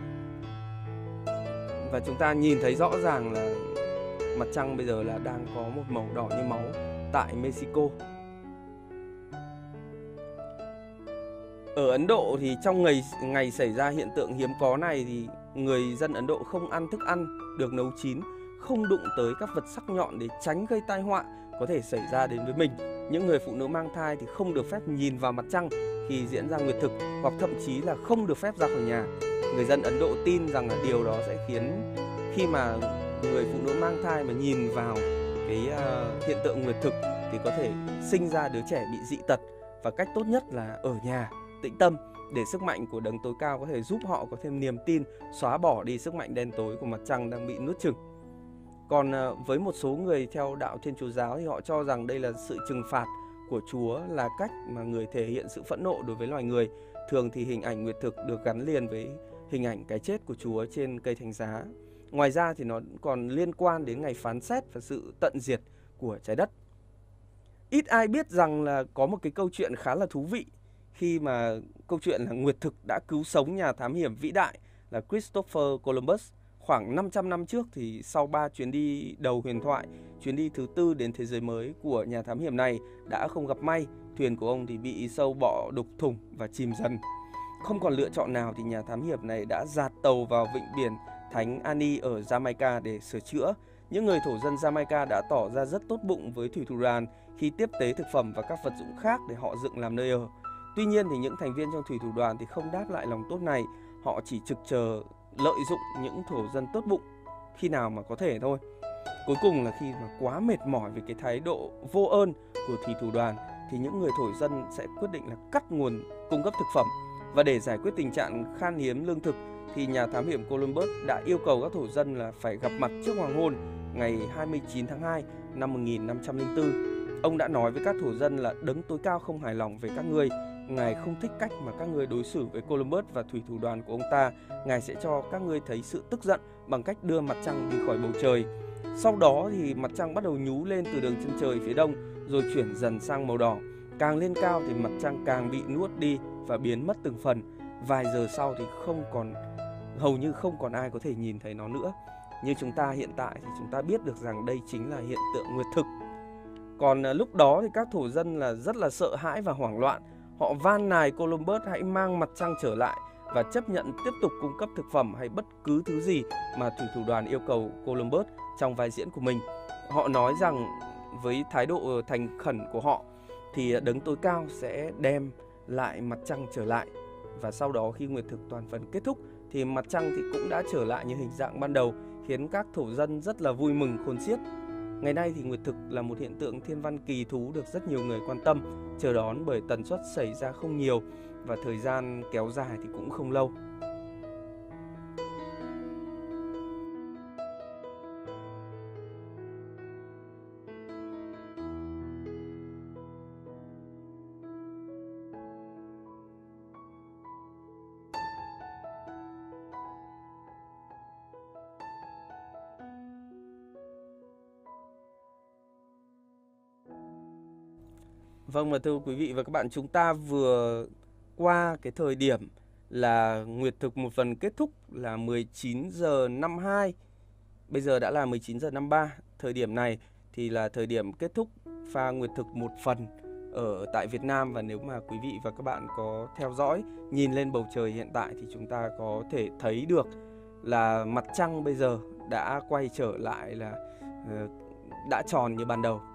và chúng ta nhìn thấy rõ ràng là mặt trăng bây giờ là đang có một màu đỏ như máu tại Mexico. Ở Ấn Độ thì trong ngày ngày xảy ra hiện tượng hiếm có này thì người dân Ấn Độ không ăn thức ăn được nấu chín, không đụng tới các vật sắc nhọn để tránh gây tai họa có thể xảy ra đến với mình. Những người phụ nữ mang thai thì không được phép nhìn vào mặt trăng khi diễn ra nguyệt thực, hoặc thậm chí là không được phép ra khỏi nhà. Người dân Ấn Độ tin rằng là điều đó sẽ khiến khi mà người phụ nữ mang thai mà nhìn vào cái uh, hiện tượng nguyệt thực thì có thể sinh ra đứa trẻ bị dị tật, và cách tốt nhất là ở nhà tĩnh tâm để sức mạnh của đấng tối cao có thể giúp họ có thêm niềm tin, xóa bỏ đi sức mạnh đen tối của mặt trăng đang bị nuốt chửng. Còn với một số người theo đạo Thiên Chúa giáo thì họ cho rằng đây là sự trừng phạt của Chúa, là cách mà người thể hiện sự phẫn nộ đối với loài người. Thường thì hình ảnh nguyệt thực được gắn liền với hình ảnh cái chết của Chúa trên cây thánh giá. Ngoài ra thì nó còn liên quan đến ngày phán xét và sự tận diệt của trái đất. Ít ai biết rằng là có một cái câu chuyện khá là thú vị, khi mà câu chuyện là nguyệt thực đã cứu sống nhà thám hiểm vĩ đại là Christopher Columbus. Khoảng năm trăm năm trước thì sau ba chuyến đi đầu huyền thoại, chuyến đi thứ tư đến thế giới mới của nhà thám hiểm này đã không gặp may. Thuyền của ông thì bị sâu bọ đục thủng và chìm dần. Không còn lựa chọn nào thì nhà thám hiểm này đã dạt tàu vào vịnh biển Thánh Annie ở Jamaica để sửa chữa. Những người thổ dân Jamaica đã tỏ ra rất tốt bụng với thủy thủ đoàn khi tiếp tế thực phẩm và các vật dụng khác để họ dựng làm nơi ở. Tuy nhiên thì những thành viên trong thủy thủ đoàn thì không đáp lại lòng tốt này. Họ chỉ trực chờ lợi dụng những thổ dân tốt bụng khi nào mà có thể thôi. Cuối cùng là khi mà quá mệt mỏi về cái thái độ vô ơn của thủy thủ đoàn thì những người thổ dân sẽ quyết định là cắt nguồn cung cấp thực phẩm. Và để giải quyết tình trạng khan hiếm lương thực thì nhà thám hiểm Columbus đã yêu cầu các thổ dân là phải gặp mặt trước hoàng hôn ngày hai mươi chín tháng hai năm một nghìn năm trăm lẻ bốn. Ông đã nói với các thổ dân là đấng tối cao không hài lòng về các ngươi. Ngài không thích cách mà các ngươi đối xử với Columbus và thủy thủ đoàn của ông ta. Ngài sẽ cho các ngươi thấy sự tức giận bằng cách đưa mặt trăng đi khỏi bầu trời. Sau đó thì mặt trăng bắt đầu nhú lên từ đường chân trời phía đông, rồi chuyển dần sang màu đỏ. Càng lên cao thì mặt trăng càng bị nuốt đi và biến mất từng phần. Vài giờ sau thì không còn hầu như không còn ai có thể nhìn thấy nó nữa. Như chúng ta hiện tại thì chúng ta biết được rằng đây chính là hiện tượng nguyệt thực. Còn lúc đó thì các thổ dân là rất là sợ hãi và hoảng loạn. Họ van nài Columbus hãy mang mặt trăng trở lại và chấp nhận tiếp tục cung cấp thực phẩm hay bất cứ thứ gì mà thủy thủ đoàn yêu cầu Columbus trong vai diễn của mình. Họ nói rằng với thái độ thành khẩn của họ thì đấng tối cao sẽ đem lại mặt trăng trở lại. Và sau đó khi nguyệt thực toàn phần kết thúc thì mặt trăng thì cũng đã trở lại như hình dạng ban đầu, khiến các thổ dân rất là vui mừng khôn xiết. Ngày nay thì nguyệt thực là một hiện tượng thiên văn kỳ thú được rất nhiều người quan tâm, chờ đón bởi tần suất xảy ra không nhiều và thời gian kéo dài thì cũng không lâu. Vâng, và thưa quý vị và các bạn, chúng ta vừa qua cái thời điểm là nguyệt thực một phần kết thúc là mười chín giờ năm mươi hai. Bây giờ đã là mười chín giờ năm mươi ba. Thời điểm này thì là thời điểm kết thúc pha nguyệt thực một phần ở tại Việt Nam. Và nếu mà quý vị và các bạn có theo dõi, nhìn lên bầu trời hiện tại thì chúng ta có thể thấy được là mặt trăng bây giờ đã quay trở lại là uh, đã tròn như ban đầu.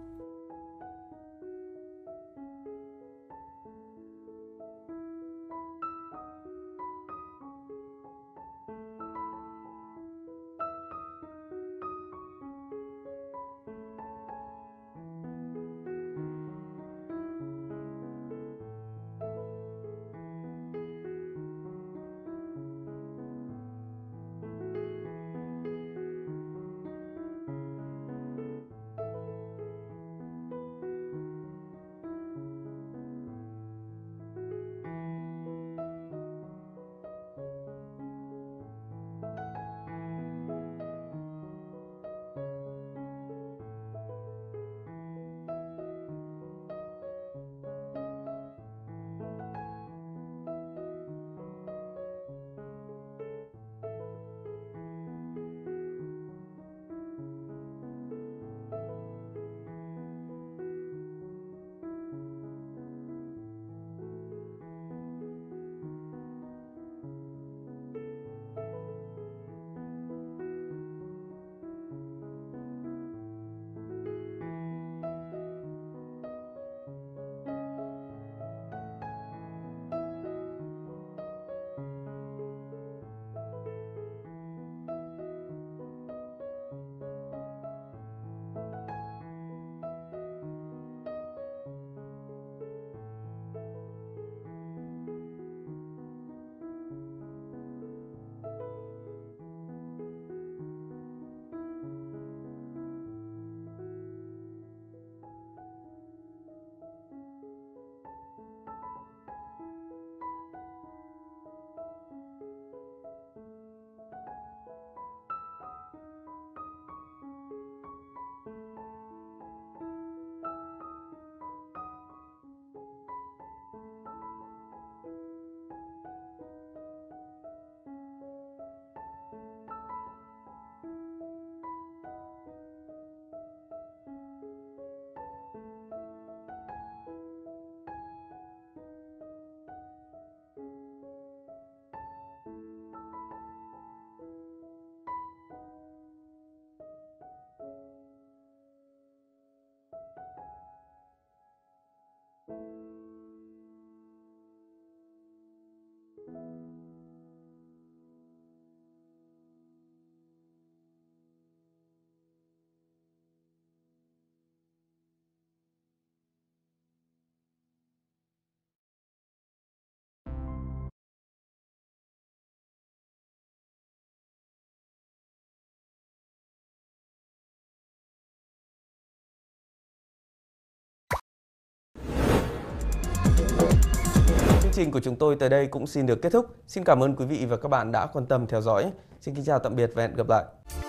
Chương trình của chúng tôi tới đây cũng xin được kết thúc. Xin cảm ơn quý vị và các bạn đã quan tâm theo dõi. Xin kính chào tạm biệt và hẹn gặp lại.